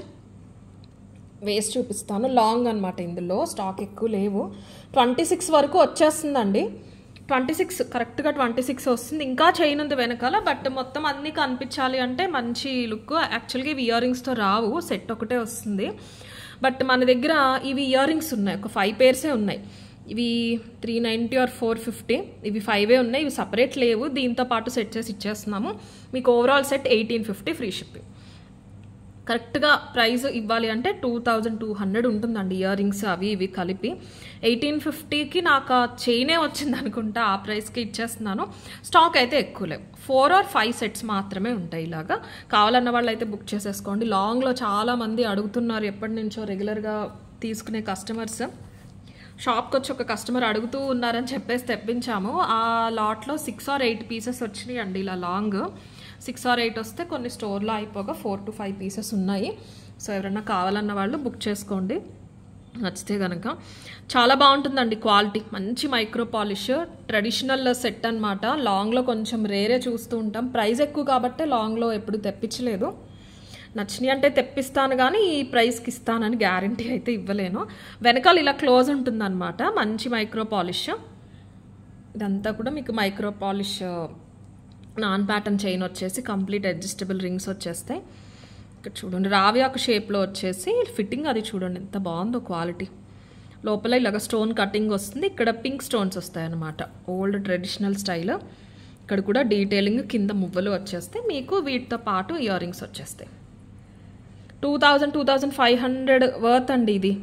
వేసి చూపిస్తాను. లాంగ్ అనమాట, ఇందులో స్టాక్ ఎక్కువ లేవు. ట్వంటీ సిక్స్ వరకు వచ్చేస్తుందండి. ట్వంటీ సిక్స్ కరెక్ట్గా ట్వంటీ సిక్స్ వస్తుంది. ఇంకా చైన్ ఉంది వెనకాల, బట్ మొత్తం అన్నీ కనిపించాలి అంటే మంచి లుక్. యాక్చువల్గా ఇవి ఇయర్ రింగ్స్తో రావు, సెట్ ఒకటే వస్తుంది. బట్ మన దగ్గర ఇవి ఇయర్ రింగ్స్ ఉన్నాయి, ఒక ఫైవ్ పేర్సే ఉన్నాయి. ఇవి three ninety or four fifty ఇవి ఫైవే ఉన్నాయి. ఇవి సపరేట్ లేవు, దీంతో పాటు సెట్ చేసి ఇచ్చేస్తున్నాము. మీకు overall set eighteen fifty free shipping. కరెక్ట్గా ప్రైస్ ఇవ్వాలి అంటే టూ థౌజండ్ టూ హండ్రెడ్ ఉంటుందండి, ఇయర్ రింగ్స్ అవి ఇవి కలిపి. ఎయిటీన్ ఫిఫ్టీకి నాకు ఆ చైనే వచ్చింది అనుకుంటా, ఆ ప్రైస్కి ఇచ్చేస్తున్నాను. స్టాక్ అయితే ఎక్కువ లేవు, ఫోర్ ఆర్ ఫైవ్ సెట్స్ మాత్రమే ఉంటాయి. ఇలాగా కావాలన్న వాళ్ళు అయితే బుక్ చేసేసుకోండి. లాంగ్లో చాలామంది అడుగుతున్నారు, ఎప్పటి నుంచో రెగ్యులర్గా తీసుకునే కస్టమర్స్. షాప్కి వచ్చి ఒక కస్టమర్ అడుగుతూ ఉన్నారని చెప్పేసి తెప్పించాము. ఆ లాట్లో సిక్స్ ఆర్ ఎయిట్ పీసెస్ వచ్చినాయి అండి. ఇలా లాంగ్ సిక్స్ ఆర్ ఎయిట్ వస్తే కొన్ని స్టోర్లో అయిపోగా ఫోర్ టు ఫైవ్ పీసెస్ ఉన్నాయి. సో ఎవరైనా కావాలన్న వాళ్ళు బుక్ చేసుకోండి నచ్చితే కనుక. చాలా బాగుంటుందండి క్వాలిటీ, మంచి మైక్రో పాలిష్, ట్రెడిషనల్ సెట్ అనమాట. లాంగ్లో కొంచెం రేరే చూస్తూ ఉంటాం, ప్రైస్ ఎక్కువ కాబట్టి లాంగ్లో ఎప్పుడు తెప్పించలేదు. నచ్చినాయి అంటే తెప్పిస్తాను, కానీ ఈ ప్రైస్కి ఇస్తానని గ్యారంటీ అయితే ఇవ్వలేను. వెనకాల ఇలా క్లోజ్ ఉంటుందన్నమాట, మంచి మైక్రో పాలిష్. ఇదంతా కూడా మీకు micro polish non pattern chain వచ్చేసి కంప్లీట్ అడ్జస్టబుల్ రింగ్స్ వచ్చేస్తాయి. ఇక్కడ చూడండి రావియాకు షేప్లో వచ్చేసి ఫిట్టింగ్ అది చూడండి ఎంత బాగుందో క్వాలిటీ. లోపల ఇలాగ స్టోన్ కటింగ్ వస్తుంది, ఇక్కడ పింక్ స్టోన్స్ వస్తాయి అన్నమాట, ఓల్డ్ ట్రెడిషనల్ స్టైల్. ఇక్కడ కూడా డీటెయిలింగ్ కింద మువ్వలు వచ్చేస్తాయి. మీకు వీటితో పాటు ఇయర్ రింగ్స్ వచ్చేస్తాయి. Two thousand two thousand five hundred worth అండి ఇది.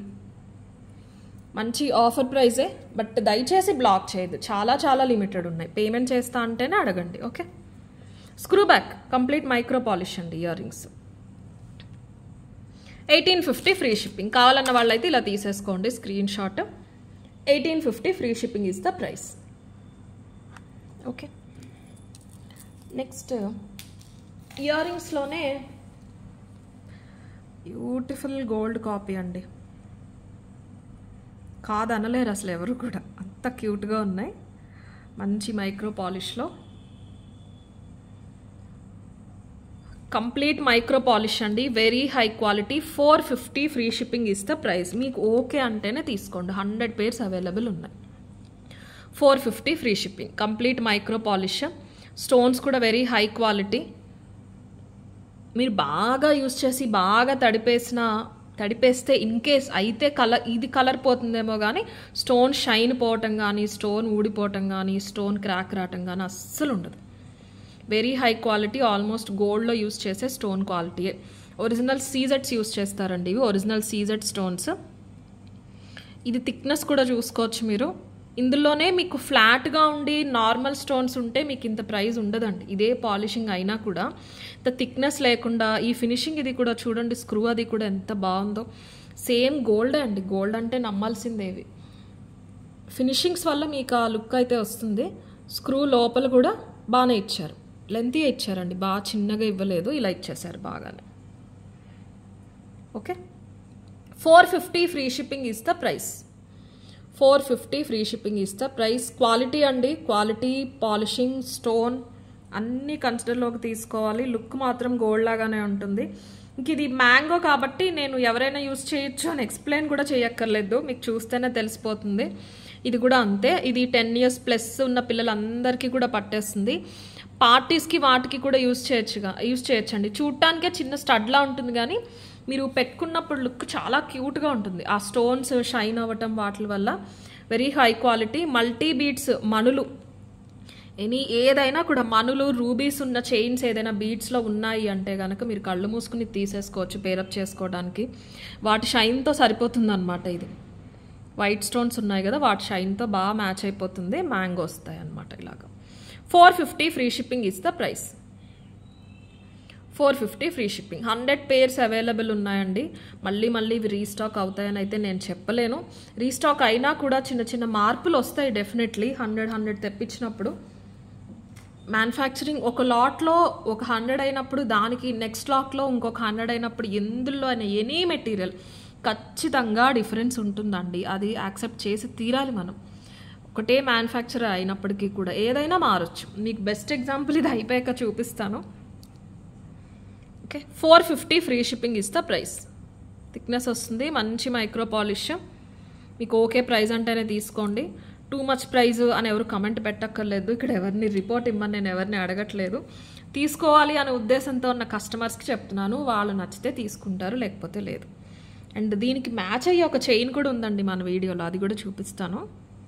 మంచి ఆఫర్ ప్రైజే, బట్ దయచేసి బ్లాక్ చేయదు, చాలా చాలా లిమిటెడ్ ఉన్నాయి. పేమెంట్ చేస్తా అంటేనే అడగండి. Okay, screw back complete micro polish అండి earrings. Eighteen fifty free shipping. కావాలన్న వాళ్ళైతే ఇలా తీసేసుకోండి screen shot. Eighteen fifty free shipping is the price. Okay, next ఇయర్ రింగ్స్లోనే బ్యూటిఫుల్ గోల్డ్ కాపీ అండి, కాదనలేరు అసలు ఎవరు కూడా, అంత క్యూట్గా ఉన్నాయి. మంచి మైక్రో పాలిష్లో కంప్లీట్ మైక్రో పాలిష్ అండి, very high quality. Four fifty free shipping is the price. మీకు ఓకే అంటేనే తీసుకోండి, హండ్రెడ్ పేర్స్ అవైలబుల్ ఉన్నాయి. Four fifty free shipping, complete micro polish. Stones కూడా వెరీ హై క్వాలిటీ. మీరు బాగా యూస్ చేసి బాగా తడిపేసిన తడిపేస్తే ఇన్ కేస్ అయితే కలర్ ఇది కలర్ పోతుందేమో కానీ స్టోన్ షైన్ పోవటం కానీ, స్టోన్ ఊడిపోవటం కానీ, స్టోన్ క్రాక్ రావటం కానీ అస్సలు ఉండదు. వెరీ హై క్వాలిటీ, ఆల్మోస్ట్ గోల్డ్లో యూస్ చేసే స్టోన్ క్వాలిటీయే. ఒరిజినల్ సీజెట్స్ యూస్ చేస్తారండి ఇవి, ఒరిజినల్ సీజెట్ స్టోన్స్. ఇది థిక్నెస్ కూడా చూసుకోవచ్చు మీరు. ఇందులోనే మీకు ఫ్లాట్గా ఉండి నార్మల్ స్టోన్స్ ఉంటే మీకు ఇంత ప్రైస్ ఉండదండి. ఇదే పాలిషింగ్ అయినా కూడా ఇంత థిక్నెస్ లేకుండా ఈ ఫినిషింగ్ ఇది కూడా చూడండి, స్క్రూ అది కూడా ఎంత బాగుందో. సేమ్ గోల్డ్ అండి, గోల్డ్ అంటే నమ్మాల్సిందేవి. ఫినిషింగ్స్ వల్ల మీకు ఆ లుక్ అయితే వస్తుంది. స్క్రూ లోపల కూడా బాగానే ఇచ్చారు, లెంతీ ఇచ్చారండి, బాగా చిన్నగా ఇవ్వలేదు, ఇలా ఇచ్చేసారు బాగానే. Okay, four fifty free shipping is the price. Four fifty free shipping is the price. Quality అండి, క్వాలిటీ, పాలిషింగ్, స్టోన్ అన్నీ కన్సిడర్లోకి తీసుకోవాలి. లుక్ మాత్రం గోల్డ్ లాగానే ఉంటుంది. ఇంక ఇది మ్యాంగో కాబట్టి నేను ఎవరైనా యూస్ చేయొచ్చు అని ఎక్స్ప్లెయిన్ కూడా చేయక్కర్లేదు, మీకు చూస్తేనే తెలిసిపోతుంది. ఇది కూడా అంతే, ఇది టెన్ ఇయర్స్ ప్లస్ ఉన్న పిల్లలందరికీ కూడా పట్టేస్తుంది. పార్టీస్కి వాటికి కూడా యూస్ చేయొచ్చుగా యూస్ చేయొచ్చండి. చూడటానికే చిన్న స్టడ్లా ఉంటుంది కానీ మీరు పెట్టుకున్నప్పుడు లుక్ చాలా క్యూట్గా ఉంటుంది. ఆ స్టోన్స్ షైన్ అవ్వటం వాటి వల్ల. Very high quality. Multi beads మణులు, ఎనీ ఏదైనా కూడా మణులు, రూబీస్ ఉన్న చైన్స్ ఏదైనా బీడ్స్లో ఉన్నాయి అంటే కనుక మీరు కళ్ళు మూసుకుని తీసేసుకోవచ్చు పేరప్ చేసుకోవడానికి. వాటి షైన్తో సరిపోతుంది అనమాట. ఇది వైట్ స్టోన్స్ ఉన్నాయి కదా, వాటి షైన్తో బాగా మ్యాచ్ అయిపోతుంది. మ్యాంగో వస్తాయి అనమాట ఇలాగా. Four fifty free shipping is the price. Four fifty free shipping. Hundred pairs available ఉన్నాయండి. మళ్ళీ మళ్ళీ ఇవి రీస్టాక్ అవుతాయని అయితే నేను చెప్పలేను. రీస్టాక్ అయినా కూడా చిన్న చిన్న మార్పులు వస్తాయి డెఫినెట్లీ. హండ్రెడ్ హండ్రెడ్ తెప్పించినప్పుడు మ్యానుఫ్యాక్చరింగ్ ఒక లాట్లో ఒక హండ్రెడ్ అయినప్పుడు దానికి నెక్స్ట్ లాట్లో ఇంకొక హండ్రెడ్ అయినప్పుడు ఎందులో అయినా ఎనీ మెటీరియల్ ఖచ్చితంగా డిఫరెన్స్ ఉంటుందండి. అది యాక్సెప్ట్ చేసి తీరాలి మనం. ఒకటే మ్యానుఫ్యాక్చర్ అయినప్పటికీ కూడా ఏదైనా మారచ్చు. మీకు బెస్ట్ ఎగ్జాంపుల్ ఇది అయిపోయాక చూపిస్తాను. Okay, four fifty free shipping is the price. Thickness వస్తుంది, మంచి మైక్రో పాలిష్. మీకు ఓకే ప్రైస్ అంటేనే తీసుకోండి. టూ మచ్ ప్రైజ్ అని ఎవరు కమెంట్ పెట్టక్కర్లేదు. ఇక్కడ ఎవరిని రిపోర్ట్ ఇమ్మని నేను ఎవరిని అడగట్లేదు. తీసుకోవాలి అనే ఉద్దేశంతో ఉన్న కస్టమర్స్కి చెప్తున్నాను. వాళ్ళు నచ్చితే తీసుకుంటారు, లేకపోతే లేదు. అండ్ దీనికి మ్యాచ్ అయ్యే ఒక చైన్ కూడా ఉందండి మన వీడియోలో, అది కూడా చూపిస్తాను.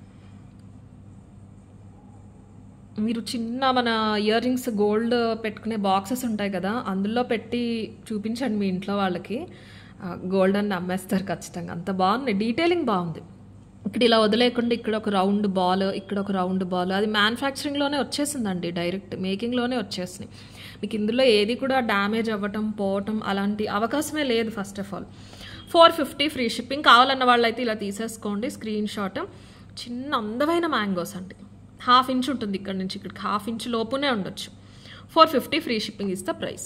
మీరు చిన్న మన ఇయర్ రింగ్స్ గోల్డ్ పెట్టుకునే బాక్సెస్ ఉంటాయి కదా, అందులో పెట్టి చూపించండి మీ ఇంట్లో వాళ్ళకి. గోల్డ్ అని నమ్మేస్తారు ఖచ్చితంగా. అంత బాగుంది, డీటెయిలింగ్ బాగుంది. ఇక్కడ ఇలా వదిలేకుండా ఇక్కడ ఒక రౌండ్ బాల్, ఇక్కడ ఒక రౌండ్ బాల్. అది మ్యానుఫ్యాక్చరింగ్లోనే వచ్చేసిందండి, డైరెక్ట్ మేకింగ్లోనే వచ్చేసినాయి. మీకు ఇందులో ఏది కూడా డ్యామేజ్ అవ్వటం పోవటం అలాంటి అవకాశమే లేదు. First of all four fifty free shipping. కావాలన్న వాళ్ళైతే ఇలా తీసేసుకోండి స్క్రీన్ షాట్. చిన్న అందమైన మ్యాంగోస్ అండి, హాఫ్ ఇంచ్ ఉంటుంది ఇక్కడ నుంచి ఇక్కడికి, హాఫ్ ఇంచ్ లోపునే ఉండొచ్చు. Four fifty free shipping is the price.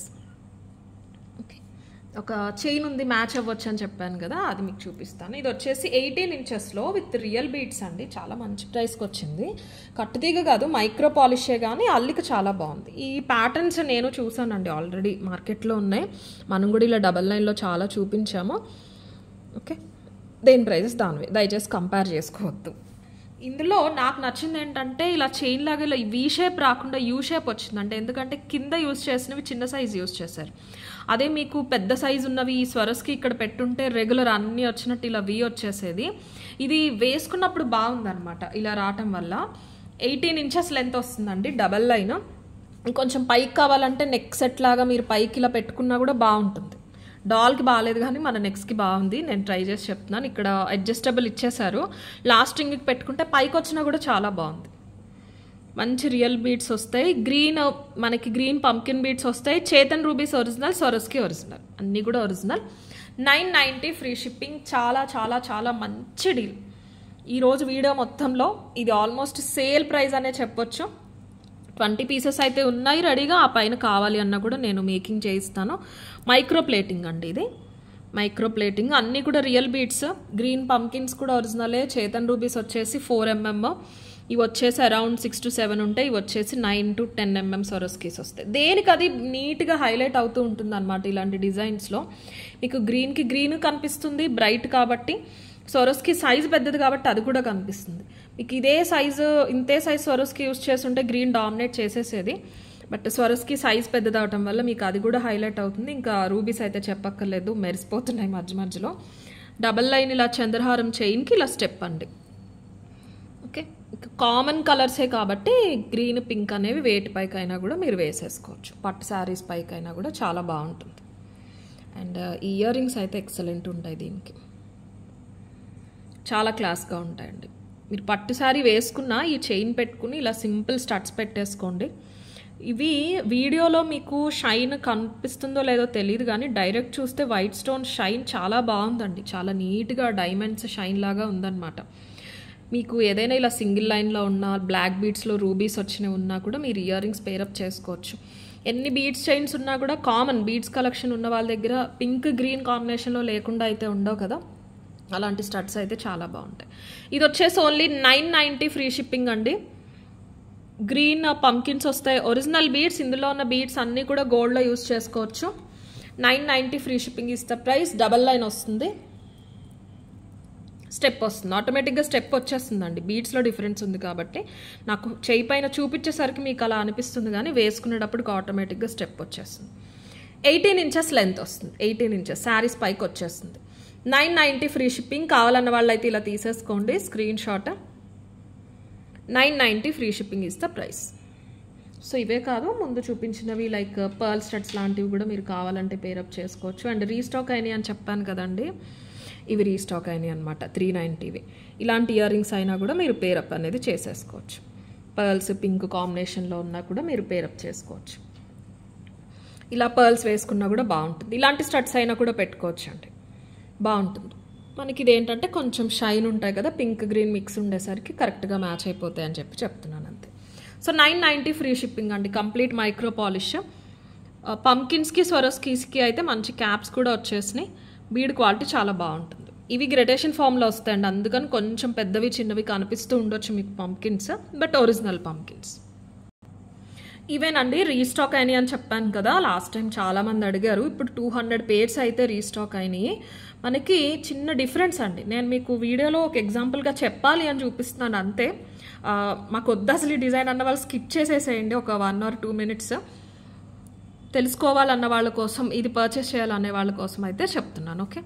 Okay, ఒక చైన్ ఉంది మ్యాచ్ అవ్వచ్చు అని చెప్పాను కదా, అది మీకు చూపిస్తాను. ఇది వచ్చేసి ఎయిటీన్ ఇంచెస్లో విత్ రియల్ బీడ్స్ అండి. చాలా మంచి ప్రైస్కి వచ్చింది. కట్టుతీగ కాదు, మైక్రో పాలిషే, కానీ అల్లిక చాలా బాగుంది. ఈ ప్యాటర్న్స్ నేను చూసానండి, ఆల్రెడీ మార్కెట్లో ఉన్నాయి. మనం కూడా ఇలా డబల్ నైన్లో చాలా చూపించాము. ఓకే, దేని ప్రైజెస్ దానివి, దయచేసి కంపేర్ చేసుకోవద్దు. ఇందులో నాకు నచ్చింది ఏంటంటే ఇలా చైన్ లాగా ఇలా వీ షేప్ రాకుండా యూ షేప్ వచ్చిందంటే, ఎందుకంటే కింద యూజ్ చేసినవి చిన్న సైజ్ యూజ్ చేశారు. అదే మీకు పెద్ద సైజు ఉన్నవి ఈ స్వరస్కి ఇక్కడ పెట్టుంటే రెగ్యులర్ అన్నీ వచ్చినట్టు ఇలా వీ వచ్చేసేది. ఇది వేసుకున్నప్పుడు బాగుందనమాట ఇలా రావటం వల్ల. ఎయిటీన్ ఇంచెస్ లెంత్ వస్తుందండి, డబల్ లైన్. ఇంకొంచెం పైకి కావాలంటే నెక్ సెట్ లాగా మీరు పైకి ఇలా పెట్టుకున్నా కూడా బాగుంటుంది. డాల్కి బాగాలేదు కానీ మన నెక్స్ట్కి బాగుంది. నేను ట్రై చేసి చెప్తున్నాను. ఇక్కడ అడ్జస్టబుల్ ఇచ్చేసారు, లాస్ట్ రింగ్కి పెట్టుకుంటే పైకి వచ్చినా కూడా చాలా బాగుంది. మంచి రియల్ బీడ్స్ వస్తాయి. గ్రీన్ మనకి గ్రీన్ పంకిన్ బీడ్స్ వస్తాయి. Chaton rubies original, Swarovski original, అన్నీ కూడా original. Nine ninety free shipping. చాలా చాలా చాలా మంచి డీల్ ఈరోజు వీడియో మొత్తంలో. ఇది ఆల్మోస్ట్ సేల్ ప్రైస్ అనే చెప్పొచ్చు. ట్వంటీ పీసెస్ అయితే ఉన్నాయి రెడీగా. ఆ పైన కావాలి అన్నా కూడా నేను మేకింగ్ చేయిస్తాను. మైక్రో ప్లేటింగ్ అండి ఇది, మైక్రో ప్లేటింగ్. అన్నీ కూడా రియల్ బీడ్స్. గ్రీన్ పంకిన్స్ కూడా ఒరిజినలే. చేతన్ రూబీస్ వచ్చేసి ఫోర్ ఎంఎం. ఇవి వచ్చేసి అరౌండ్ సిక్స్ టు సెవెన్ ఉంటాయి, ఇవి వచ్చేసి nine to ten mm Swarovskis వస్తాయి. దేనికి అది నీట్గా హైలైట్ అవుతూ ఉంటుంది అనమాట. ఇలాంటి డిజైన్స్లో మీకు గ్రీన్కి గ్రీన్ కనిపిస్తుంది బ్రైట్ కాబట్టి, సొరస్కి సైజు పెద్దది కాబట్టి అది కూడా కనిపిస్తుంది. మీకు ఇదే సైజు ఇంతే సైజ్ సొరస్కి యూస్ చేస్తుంటే గ్రీన్ డామినేట్ చేసేసేది, బట్ స్వరస్కి సైజ్ పెద్దది అవటం వల్ల మీకు అది కూడా హైలైట్ అవుతుంది. ఇంకా రూబీస్ అయితే చెప్పక్కర్లేదు, మెరిసిపోతున్నాయి మధ్య మధ్యలో. డబల్ లైన్ ఇలా చంద్రహారం చైన్కి ఇలా స్టెప్ అండి. ఓకే, కామన్ కలర్సే కాబట్టి గ్రీన్ పింక్ అనేవి వేటి పైకైనా కూడా మీరు వేసేసుకోవచ్చు. పట్టు శారీస్ పైకైనా కూడా చాలా బాగుంటుంది. అండ్ ఇయర్ రింగ్స్ అయితే ఎక్సలెంట్ ఉంటాయి, దీనికి చాలా క్లాస్గా ఉంటాయండి. మీరు పట్టు శారీ వేసుకున్న ఈ చైన్ పెట్టుకుని ఇలా సింపుల్ స్టడ్స్ పెట్టేసుకోండి. ఇవి వీడియోలో మీకు షైన్ కనిపిస్తుందో లేదో తెలియదు కానీ డైరెక్ట్ చూస్తే వైట్ స్టోన్ షైన్ చాలా బాగుందండి. చాలా నీట్గా డైమండ్స్ షైన్ లాగా ఉందన్నమాట. మీకు ఏదైనా ఇలా సింగిల్ లైన్లో ఉన్న బ్లాక్ బీడ్స్లో రూబీస్ వచ్చినవి ఉన్నా కూడా మీరు ఇయర్ రింగ్స్ పేరప్ చేసుకోవచ్చు. ఎన్ని బీడ్స్ చైన్స్ ఉన్నా కూడా కామన్ బీడ్స్ కలెక్షన్ ఉన్న వాళ్ళ దగ్గర పింక్ గ్రీన్ కాంబినేషన్లో లేకుండా అయితే ఉండవు కదా, అలాంటి స్టడ్స్ అయితే చాలా బాగుంటాయి. ఇది వచ్చేసి only nine ninety free shipping అండి. గ్రీన్ పంకిన్స్ వస్తాయి, ఒరిజినల్ బీడ్స్. ఇందులో ఉన్న బీడ్స్ అన్నీ కూడా గోల్డ్లో యూస్ చేసుకోవచ్చు. నైన్ నైంటీ ఫ్రీ షిప్పింగ్ ఇస్తే ప్రైస్. డబల్ లైన్ వస్తుంది, స్టెప్ వస్తుంది, ఆటోమేటిక్గా స్టెప్ వచ్చేస్తుందండి. బీడ్స్లో డిఫరెన్స్ ఉంది కాబట్టి నాకు చేయి పైన చూపించేసరికి మీకు అలా అనిపిస్తుంది కానీ వేసుకునేటప్పటికి ఆటోమేటిక్గా స్టెప్ వచ్చేస్తుంది. ఎయిటీన్ ఇంచెస్ లెంత్ వస్తుంది, ఎయిటీన్ ఇంచెస్ శారీస్ పైకి వచ్చేస్తుంది. Nine ninety free shipping. కావాలన్న వాళ్ళు అయితే ఇలా తీసేసుకోండి screen shot. Nine ninety free shipping is the price. So ఇవే కాదు, ముందు చూపించినవి లైక్ పర్ల్ స్టడ్స్ లాంటివి కూడా మీరు కావాలంటే పేరప్ చేసుకోవచ్చు. అండ్ రీస్టాక్ అయినాయి అని చెప్పాను కదండి, ఇవి రీస్టాక్ అయినాయి అనమాట, త్రీ నైంటీవి. ఇలాంటి ఇయర్ రింగ్స్ అయినా కూడా మీరు పేరప్ అనేది చేసేసుకోవచ్చు. పర్ల్స్ పింక్ కాంబినేషన్లో ఉన్నా కూడా మీరు పేరప్ చేసుకోవచ్చు. ఇలా పర్ల్స్ వేసుకున్నా కూడా బాగుంటుంది. ఇలాంటి స్టడ్స్ అయినా కూడా పెట్టుకోవచ్చు అండి, బాగుంటుంది. మనకి ఇది ఏంటంటే కొంచెం షైన్ ఉంటాయి కదా, పింక్ గ్రీన్ మిక్స్ ఉండేసరికి కరెక్ట్గా మ్యాచ్ అయిపోతాయి అని చెప్పి చెప్తున్నాను అంతే. So nine ninety free shipping అండి. Complete micro polish. పంకిన్స్కి స్వరస్కీస్కి అయితే మంచి క్యాప్స్ కూడా వచ్చేసినాయి. బీడ్ క్వాలిటీ చాలా బాగుంటుంది. ఇవి గ్రెడేషన్ ఫామ్లో వస్తాయండి, అందుకని కొంచెం పెద్దవి చిన్నవి కనిపిస్తూ ఉండొచ్చు మీకు పంకిన్స్, బట్ ఒరిజినల్ పంకిన్స్ ఇవేనండి. రీస్టాక్ అయినాయి అని చెప్పాను కదా, లాస్ట్ టైం చాలామంది అడిగారు. ఇప్పుడు టూ హండ్రెడ్ పేర్స్ అయితే రీస్టాక్ అయినాయి. మనకి చిన్న డిఫరెన్స్ అండి, నేను మీకు వీడియోలో ఒక ఎగ్జాంపుల్గా చెప్పాలి అని చూపిస్తున్నాను అంతే. మాకు వద్దు అసలు ఈ డిజైన్ అన్న వాళ్ళు స్కిప్ చేసేసేయండి ఒక వన్ ఆర్ టూ మినిట్స్. తెలుసుకోవాలన్న వాళ్ళ కోసం, ఇది పర్చేస్ చేయాలనే వాళ్ళ కోసం అయితే చెప్తున్నాను. ఓకే,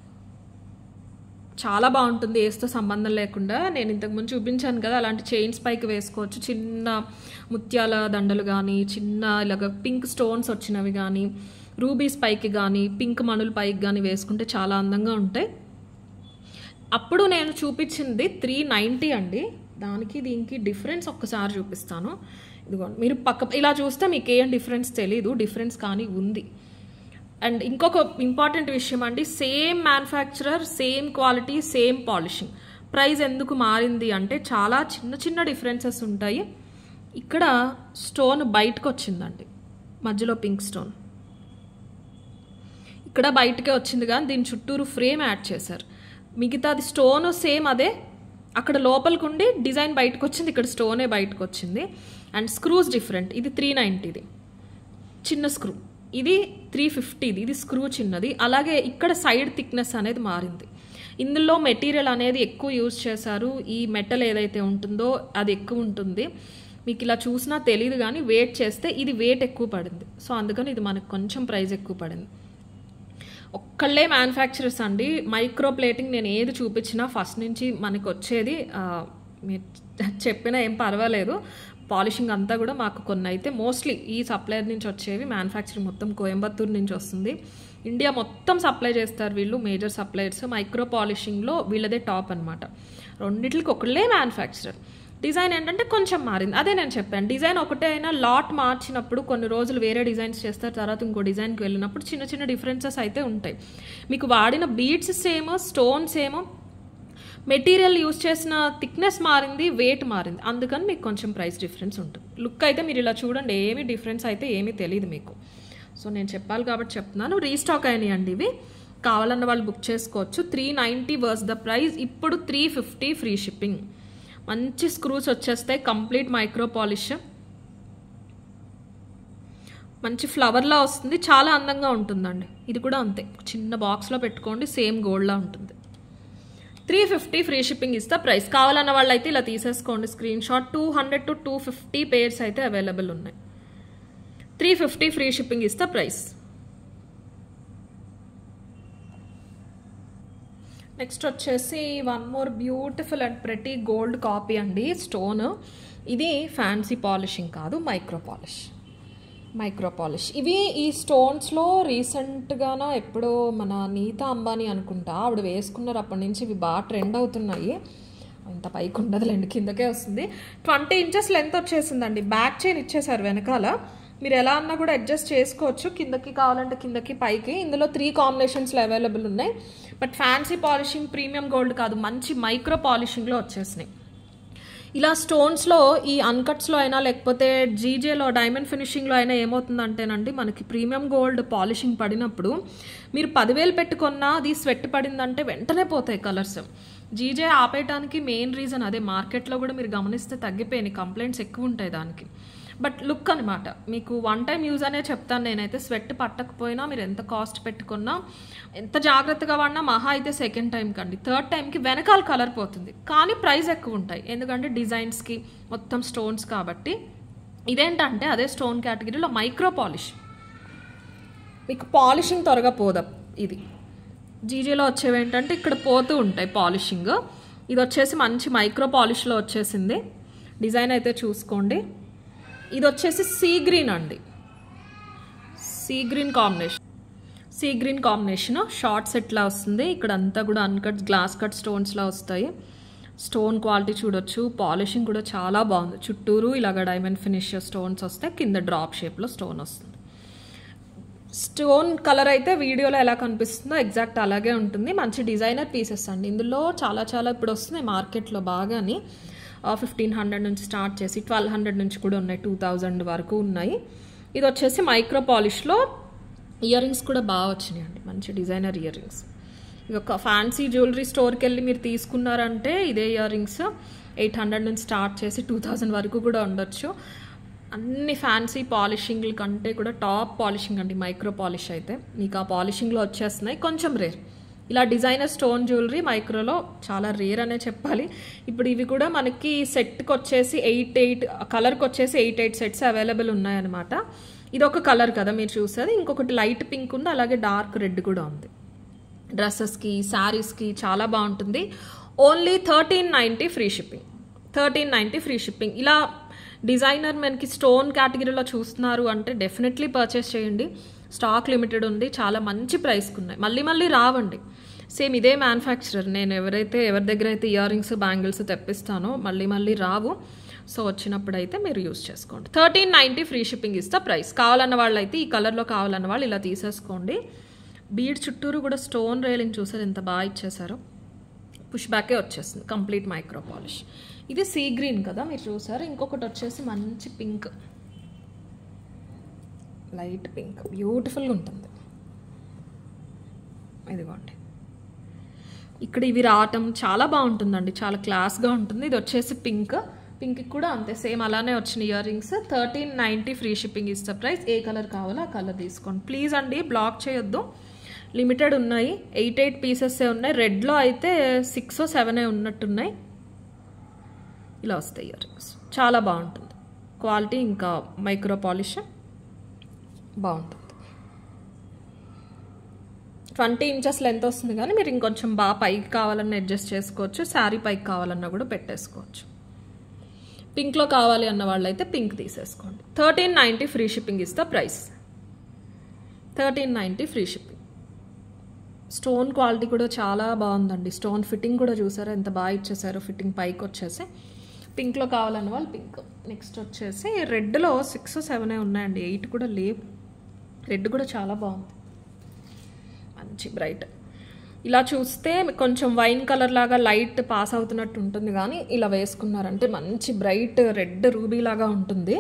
చాలా బాగుంటుంది, ఏస్తో సంబంధం లేకుండా. నేను ఇంతకుముందు చూపించాను కదా, అలాంటి చైన్స్ పైకి వేసుకోవచ్చు. చిన్న ముత్యాల దండలు కానీ, చిన్న ఇలాగ పింక్ స్టోన్స్ వచ్చినవి కానీ, రూబీస్ పైకి కానీ, పింక్ మణుల పైకి కానీ వేసుకుంటే చాలా అందంగా ఉంటాయి. అప్పుడు నేను చూపించింది త్రీ నైంటీ అండి, దానికి దీనికి డిఫరెన్స్ ఒక్కసారి చూపిస్తాను. ఇదిగోండి, మీరు పక్క ఇలా చూస్తే మీకు ఏం డిఫరెన్స్ తెలీదు, డిఫరెన్స్ కానీ ఉంది. అండ్ ఇంకొక ఇంపార్టెంట్ విషయం అండి, same manufacturer, same quality, same polishing. Price ఎందుకు మారింది అంటే చాలా చిన్న చిన్న డిఫరెన్సెస్ ఉంటాయి. ఇక్కడ స్టోన్ బయటకు వచ్చిందండి, మధ్యలో పింక్ స్టోన్ ఇక్కడ బయటకే వచ్చింది కానీ దీని చుట్టూరు ఫ్రేమ్ యాడ్ చేశారు. మిగతాది స్టోన్ సేమ్ అదే, అక్కడ లోపలికి ఉండి డిజైన్ బయటకు వచ్చింది, ఇక్కడ స్టోనే బయటకు వచ్చింది. And screws different. ఇది త్రీ నైంటీది చిన్న స్క్రూ, ఇది త్రీ ఫిఫ్టీది, ఇది స్క్రూ చిన్నది. అలాగే ఇక్కడ సైడ్ థిక్నెస్ అనేది మారింది. ఇందులో మెటీరియల్ అనేది ఎక్కువ యూజ్ చేశారు. ఈ మెటల్ ఏదైతే ఉంటుందో అది ఎక్కువ ఉంటుంది. మీకు ఇలా చూసినా తెలియదు కానీ వెయిట్ చేస్తే ఇది వెయిట్ ఎక్కువ పడింది. సో అందుకని ఇది మనకు కొంచెం ప్రైస్ ఎక్కువ పడింది. ఒక్కళ్ళే మ్యానుఫ్యాక్చరర్స్ అండి. మైక్రో ప్లేటింగ్ నేను ఏది చూపించినా ఫస్ట్ నుంచి మనకు వచ్చేది, మీరు చెప్పినా ఏం పర్వాలేదు, పాలిషింగ్ అంతా కూడా మాకు కొన్ని అయితే మోస్ట్లీ ఈ సప్లయర్ నుంచి వచ్చేవి. మ్యానుఫ్యాక్చరింగ్ మొత్తం కోయంబత్తూరు నుంచి వస్తుంది. ఇండియా మొత్తం సప్లై చేస్తారు వీళ్ళు, మేజర్ సప్లయర్స్. మైక్రో పాలిషింగ్లో వీళ్ళదే టాప్ అనమాట. రెండిట్లకి ఒకళ్ళే మ్యానుఫ్యాక్చరర్. డిజైన్ ఏంటంటే కొంచెం మారింది, అదే నేను చెప్పాను. డిజైన్ ఒకటే అయినా లాట్ మార్చినప్పుడు కొన్ని రోజులు వేరే డిజైన్స్ చేస్తారు, తర్వాత ఇంకో డిజైన్కి వెళ్ళినప్పుడు చిన్న చిన్న డిఫరెన్సెస్ అయితే ఉంటాయి. మీకు వాడిన బీడ్స్ సేమ్, స్టోన్స్ ఏమో, మెటీరియల్ యూజ్ చేసిన థిక్నెస్ మారింది, వెయిట్ మారింది, అందుకని మీకు కొంచెం ప్రైస్ డిఫరెన్స్ ఉంటుంది. లుక్ అయితే మీరు ఇలా చూడండి, ఏమీ డిఫరెన్స్ అయితే ఏమీ తెలియదు మీకు. సో నేను చెప్పాలి కాబట్టి చెప్తున్నాను. రీస్టాక్ అయినాయి అండి ఇవి, కావాలన్న వాళ్ళు బుక్ చేసుకోవచ్చు. Three ninety was the price. ఇప్పుడు త్రీ ఫిఫ్టీ ఫ్రీ షిప్పింగ్. మంచి స్క్రూస్ వచ్చేస్తాయి, కంప్లీట్ మైక్రో పాలిష్, మంచి ఫ్లవర్లా వస్తుంది, చాలా అందంగా ఉంటుందండి. ఇది కూడా అంతే, చిన్న బాక్స్లో పెట్టుకోండి, సేమ్ గోల్డ్లా ఉంటుంది. Three fifty free shipping is the price. కావాలన్న వాళ్ళు అయితే ఇలా తీసేసుకోండి screen shot. Two hundred to two fifty pairs అయితే అవైలబుల్ ఉన్నాయి. Three fifty free shipping is the price. Next వచ్చేసి one more beautiful and pretty gold copy అండి, స్టోన్. ఇది ఫ్యాన్సీ పాలిషింగ్ కాదు, మైక్రో పాలిష్. మైక్రో పాలిష్ ఇవి ఈ స్టోన్స్లో రీసెంట్గానో ఎప్పుడో మన నీతా అంబానీ అనుకుంటా ఆవిడ వేసుకున్నారు, అప్పటి నుంచి ఇవి బాగా ట్రెండ్ అవుతున్నాయి. ఇంత పైకి ఉండదులేండి, కిందకే వస్తుంది. ట్వంటీ ఇంచెస్ లెంత్ వచ్చేసిందండి. బ్యాక్ చైన్ ఇచ్చేసారు వెనకాల, మీరు ఎలా అన్నా కూడా అడ్జస్ట్ చేసుకోవచ్చు, కిందకి కావాలంటే కిందకి పైకి. ఇందులో త్రీ కాంబినేషన్స్లో అవైలబుల్ ఉన్నాయి. But fancy polishing, premium gold కాదు, మంచి మైక్రో పాలిషింగ్లో వచ్చేసినాయి. ఇలా స్టోన్స్లో ఈ అన్కట్స్లో అయినా లేకపోతే జీజేలో డైమండ్ ఫినిషింగ్లో అయినా ఏమవుతుందంటేనండి, మనకి ప్రీమియం గోల్డ్ పాలిషింగ్ పడినప్పుడు మీరు పదివేలు పెట్టుకున్నా అది స్వెట్ పడిందంటే వెంటనే పోతాయి కలర్స్. జీజే ఆపేయడానికి మెయిన్ రీజన్ అదే. మార్కెట్లో కూడా మీరు గమనిస్తే తగ్గిపోయినాయి, కంప్లైంట్స్ ఎక్కువ ఉంటాయి దానికి. బట్ లుక్ అనమాట, మీకు వన్ టైం యూజ్ అనే చెప్తాను నేనైతే. స్వెట్ పట్టకపోయినా మీరు ఎంత కాస్ట్ పెట్టుకున్నా, ఎంత జాగ్రత్తగా వాడినా మహా అయితే సెకండ్ టైం కండి, థర్డ్ టైంకి వెనకాల కలర్ పోతుంది, కానీ ప్రైస్ ఎక్కువ ఉంటాయి, ఎందుకంటే డిజైన్స్కి మొత్తం స్టోన్స్ కాబట్టి. ఇదేంటంటే అదే స్టోన్ కేటగిరీలో మైక్రో పాలిష్, మీకు పాలిషింగ్ త్వరగా పోదా. ఇది జీజేలో వచ్చేవి ఏంటంటే ఇక్కడ పోతూ ఉంటాయి పాలిషింగ్. ఇది వచ్చేసి మంచి మైక్రో పాలిష్లో వచ్చేసింది. డిజైన్ అయితే చూసుకోండి. ఇది వచ్చేసి సీ గ్రీన్ అండి, sea green combination. Sea green combination short సెట్లా వస్తుంది. ఇక్కడ అంతా కూడా అన్కట్ గ్లాస్ కట్ స్టోన్స్లా వస్తాయి. స్టోన్ క్వాలిటీ చూడొచ్చు, పాలిషింగ్ కూడా చాలా బాగుంది. చుట్టూరు ఇలాగ డైమండ్ ఫినిష్ స్టోన్స్ వస్తాయి, కింద డ్రాప్ షేప్లో స్టోన్ వస్తుంది. స్టోన్ కలర్ అయితే వీడియోలో ఎలా కనిపిస్తుందో ఎగ్జాక్ట్ అలాగే ఉంటుంది. మంచి డిజైనర్ పీసెస్ అండి. ఇందులో చాలా చాలా ఇప్పుడు వస్తున్నాయి మార్కెట్లో బాగాని. ఫిఫ్టీన్ హండ్రెడ్ నుంచి స్టార్ట్ చేసి ట్వెల్వ్ హండ్రెడ్ నుంచి కూడా ఉన్నాయి, టూ థౌజండ్ వరకు ఉన్నాయి. ఇది వచ్చేసి మైక్రో పాలిష్లో. ఇయర్ రింగ్స్ కూడా బాగా వచ్చినాయి అండి, మంచి డిజైనర్ ఇయర్ రింగ్స్. ఇది ఒక ఫ్యాన్సీ జ్యువెలరీ స్టోర్కి వెళ్ళి మీరు తీసుకున్నారంటే ఇదే ఇయర్ రింగ్స్ ఎయిట్ హండ్రెడ్ నుంచి స్టార్ట్ చేసి టూ థౌజండ్ వరకు కూడా ఉండొచ్చు. అన్ని ఫ్యాన్సీ పాలిషింగ్ల కంటే కూడా టాప్ పాలిషింగ్ అండి మైక్రో పాలిష్ అయితే. మీకు ఆ పాలిషింగ్లో వచ్చేస్తున్నాయి, కొంచెం రేర్. ఇలా డిజైనర్ స్టోన్ జ్యువెలరీ మైక్రోలో చాలా రేర్ అనే చెప్పాలి. ఇప్పుడు ఇవి కూడా మనకి సెట్కి వచ్చేసి ఎయిట్ ఎయిట్ కలర్కి వచ్చేసి ఎయిట్ ఎయిట్ సెట్స్ అవైలబుల్ ఉన్నాయన్నమాట. ఇది ఒక కలర్ కదా మీరు చూసేది, ఇంకొకటి లైట్ పింక్ ఉంది, అలాగే డార్క్ రెడ్ కూడా ఉంది. డ్రెస్సెస్కి, శారీస్కి చాలా బాగుంటుంది. Only thirteen ninety free shipping. Thirteen ninety free shipping. ఇలా డిజైనర్ మనకి స్టోన్ కేటగిరీలో చూస్తున్నారు అంటే డెఫినెట్లీ పర్చేస్ చేయండి. స్టాక్ లిమిటెడ్ ఉంది, చాలా మంచి ప్రైస్కి ఉన్నాయి, మళ్ళీ మళ్ళీ రావండి. సేమ్ ఇదే మ్యానుఫ్యాక్చరర్, నేను ఎవరైతే ఎవరి దగ్గర అయితే ఇయర్ రింగ్స్ బ్యాంగిల్స్ తెప్పిస్తానో మళ్ళీ మళ్ళీ రావు. సో వచ్చినప్పుడు అయితే మీరు యూస్ చేసుకోండి. Thirteen ninety free shipping is the price. కావాలన్న వాళ్ళు అయితే ఈ కలర్లో కావాలన్న వాళ్ళు ఇలా తీసేసుకోండి. బీడ్ చుట్టూరు కూడా స్టోన్ రైలింగ్ చూసారు ఎంత బాగా ఇచ్చేసారో. పుష్ బ్యాకే వచ్చేస్తుంది, కంప్లీట్ మైక్రో పాలిష్. ఇది సీ గ్రీన్ కదా మీరు చూసారు. ఇంకొకటి వచ్చేసి మంచి పింక్, లైట్ పింక్, బ్యూటిఫుల్గా ఉంటుంది. ఇదిగోండి, ఇక్కడ ఇవి రావటం చాలా బాగుంటుందండి, చాలా క్లాస్గా ఉంటుంది. ఇది వచ్చేసి పింక్, పింక్ కూడా అంతే సేమ్ అలానే వచ్చిన ear rings. Thirteen ninety free shipping is the price. ఏ కలర్ కావాలో ఆ కలర్ తీసుకోండి ప్లీజ్ అండి, బ్లాక్ చేయొద్దు. లిమిటెడ్ ఉన్నాయి, ఎయిట్ ఎయిట్ పీసెస్సే ఉన్నాయి. రెడ్లో అయితే సిక్స్ సెవెనే ఉన్నట్టున్నాయి. ఇలా వస్తాయి ఇయర్ రింగ్స్, చాలా బాగుంటుంది క్వాలిటీ, ఇంకా మైక్రో పాలిష్ బాగుంటుంది. ట్వంటీ ఇంచెస్ లెంత్ వస్తుంది, కానీ మీరు ఇంకొంచెం బాగా పైకి కావాలన్నా అడ్జస్ట్ చేసుకోవచ్చు, శారీ పైకి కావాలన్నా కూడా పెట్టేసుకోవచ్చు. పింక్లో కావాలి అన్న వాళ్ళైతే పింక్ తీసేసుకోండి. Thirteen ninety free shipping is the price. Thirteen ninety free shipping. Stone quality కూడా చాలా బాగుందండి. స్టోన్ ఫిట్టింగ్ కూడా చూసారా ఎంత బాగా ఇచ్చేసారో, ఫిట్టింగ్ పైకి వచ్చేసి. పింక్లో కావాలన్న వాళ్ళు పింక్. నెక్స్ట్ వచ్చేసి రెడ్లో సిక్స్ సెవెనే ఉన్నాయండి, ఎయిట్ కూడా లేవు. రెడ్ కూడా చాలా బాగుంది, మంచి బ్రైట్. ఇలా చూస్తే కొంచెం వైన్ కలర్ లాగా లైట్ పాస్ అవుతున్నట్టు ఉంటుంది, కానీ ఇలా వేసుకున్నారంటే మంచి బ్రైట్ రెడ్ రూబీ లాగా ఉంటుంది.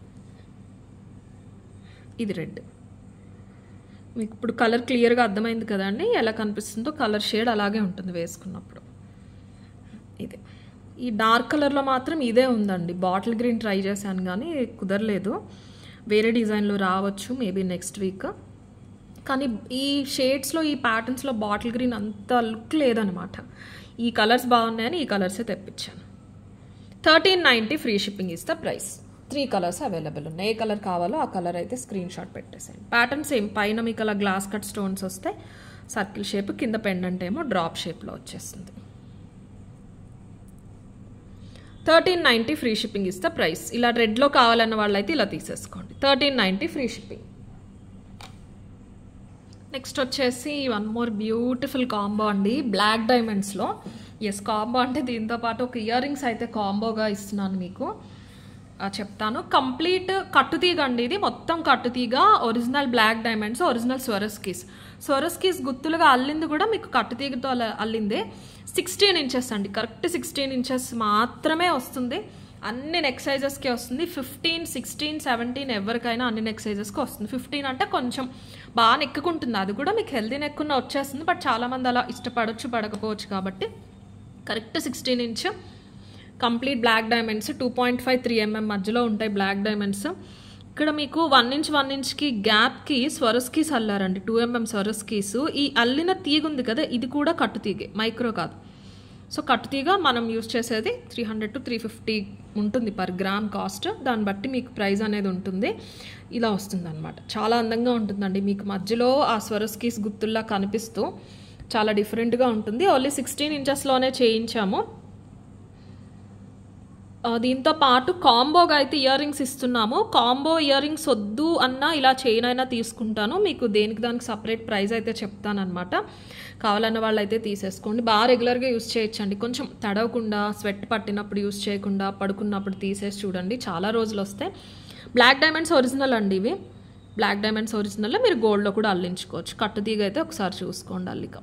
ఇది రెడ్. మీకు ఇప్పుడు కలర్ క్లియర్గా అర్థమైంది కదండి, ఎలా కనిపిస్తుందో కలర్ షేడ్ అలాగే ఉంటుంది వేసుకున్నప్పుడు. ఇది ఈ డార్క్ కలర్లో మాత్రం ఇదే ఉందండి. బాటిల్ గ్రీన్ ట్రై చేశాను కానీ కుదరలేదు. వేరే డిజైన్లో రావచ్చు మేబీ నెక్స్ట్ వీక్. కానీ ఈ షేడ్స్లో ఈ ప్యాటర్న్స్లో బాటిల్ గ్రీన్ అంత లుక్ లేదనమాట. ఈ కలర్స్ బాగున్నాయని ఈ కలర్సే తెప్పించాను. Thirteen ninety free shipping is the price. Three colours available ఉన్నాయి. ఏ కలర్ కావాలో ఆ కలర్ అయితే స్క్రీన్ షాట్ పెట్టేసేయండి. ప్యాటర్న్ సేమ్, పైన మీకు అలా గ్లాస్ కట్ స్టోన్స్ వస్తే సర్కిల్ షేప్, కింద పెండెంట్ ఏమో డ్రాప్ షేప్లో వచ్చేస్తుంది. Thirteen ninety free shipping is the price. ఇలా రెడ్లో కావాలన్న వాళ్ళైతే ఇలా తీసేసుకోండి. Thirteen ninety free shipping. Next వచ్చేసి వన్ మోర్ బ్యూటిఫుల్ కాంబో అండి, బ్లాక్ డైమండ్స్లో. ఎస్, కాంబో అంటే దీంతో పాటు ఒక ఇయర్ రింగ్స్ అయితే కాంబోగా ఇస్తున్నాను మీకు, చెప్తాను. కంప్లీట్ కట్టుతీగ అండి ఇది, మొత్తం కట్టుతీగ, original black diamonds, original Swarovskis. Swarovskis గుత్తులుగా అల్లింది కూడా మీకు కట్టుతీగతో అల్లిందే. సిక్స్టీన్ ఇంచెస్ అండి, కరెక్ట్ సిక్స్టీన్ ఇంచెస్ మాత్రమే వస్తుంది. అన్ని నెక్ సైజెస్కి వస్తుంది. ఫిఫ్టీన్ సిక్స్టీన్ సెవెంటీన్ ఎవరికైనా అన్ని నెక్ సైజెస్కి వస్తుంది. ఫిఫ్టీన్ అంటే కొంచెం బాగా నెక్కుకుంటుంది, అది కూడా మీకు హెల్దీ నెక్కున్న వచ్చేస్తుంది. బట్ చాలామంది అలా ఇష్టపడవచ్చు, పడకపోవచ్చు. కాబట్టి correct sixteen inch complete black diamonds. Two point five three mm మధ్యలో ఉంటాయి బ్లాక్ డైమండ్స్. ఇక్కడ మీకు వన్ ఇంచ్ వన్ ఇంచ్కి గ్యాప్కి స్వరస్కీస్ అల్లారండి, టూ ఎంఎం స్వరస్కీస్. ఈ అల్లిన తీగ ఉంది కదా, ఇది కూడా కట్టు తీగే, మైక్రో కాదు. సో కట్టు తీగ మనం యూజ్ చేసేది three hundred to three fifty ఉంటుంది పర్ గ్రామ్ కాస్ట్. దాన్ని బట్టి మీకు ప్రైస్ అనేది ఉంటుంది. ఇలా వస్తుంది అనమాట. చాలా అందంగా ఉంటుందండి. మీకు మధ్యలో ఆ స్వరస్కీస్ గుర్తుల్లా కనిపిస్తూ చాలా డిఫరెంట్గా ఉంటుంది. ఓన్లీ సిక్స్టీన్ ఇంచెస్లోనే చేయించాము. దీంతో పాటు కాంబోగా అయితే ఇయర్ రింగ్స్ ఇస్తున్నాము. కాంబో ఇయర్ రింగ్స్ వద్దు అన్నా ఇలా చైన్ అయినా తీసుకుంటాను. మీకు దేనికి దానికి సపరేట్ ప్రైస్ అయితే చెప్తాను అనమాట. కావాలన్న వాళ్ళు అయితే తీసేసుకోండి. బాగా రెగ్యులర్గా యూస్ చేయొచ్చండి. కొంచెం తడవకుండా, స్వెట్ పట్టినప్పుడు యూస్ చేయకుండా, పడుకున్నప్పుడు తీసేసి చూడండి, చాలా రోజులు వస్తాయి. బ్లాక్ డైమండ్స్ ఒరిజినల్ అండి ఇవి. బ్లాక్ డైమండ్స్ ఒరిజినల్లో మీరు గోల్డ్లో కూడా అల్లించుకోవచ్చు. కట్టుతీగ అయితే ఒకసారి చూసుకోండి అల్లిక.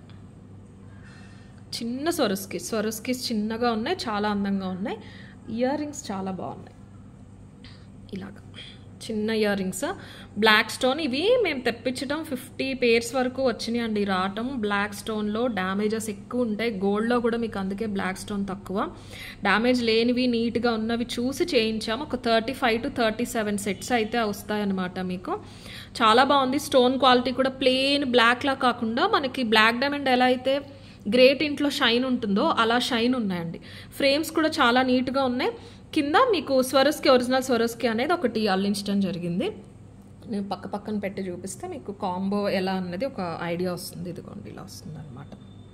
చిన్న స్వరస్కీస్, స్వరస్కీస్ చిన్నగా ఉన్నాయి, చాలా అందంగా ఉన్నాయి. ఇయర్ రింగ్స్ చాలా బాగున్నాయి. ఇలాగ చిన్న ఇయర్ రింగ్స్, బ్లాక్ స్టోన్. ఇవి మేము తెప్పించడం ఫిఫ్టీ పేర్స్ వరకు వచ్చినాయి అండి రావటం. బ్లాక్ స్టోన్లో డ్యామేజెస్ ఎక్కువ ఉంటాయి. గోల్డ్లో కూడా మీకు అందుకే బ్లాక్ స్టోన్ తక్కువ. డ్యామేజ్ లేనివి, నీట్గా ఉన్నవి చూసి చేయించాము. ఒక thirty five to thirty seven sets అయితే వస్తాయన్నమాట మీకు. చాలా బాగుంది. స్టోన్ క్వాలిటీ కూడా ప్లెయిన్ బ్లాక్లా కాకుండా మనకి బ్లాక్ డైమండ్ ఎలా అయితే గ్రేట్ ఇంట్లో షైన్ ఉంటుందో అలా షైన్ ఉన్నాయండి. ఫ్రేమ్స్ కూడా చాలా నీట్గా ఉన్నాయి. కింద మీకు స్వరస్కి, ఒరిజినల్ స్వరస్కి అనేది ఒకటి అల్లించడం జరిగింది. నేను పక్క పక్కన పెట్టి చూపిస్తే మీకు కాంబో ఎలా అన్నది ఒక ఐడియా వస్తుంది. ఇదిగోండి ఇలా వస్తుంది అనమాట.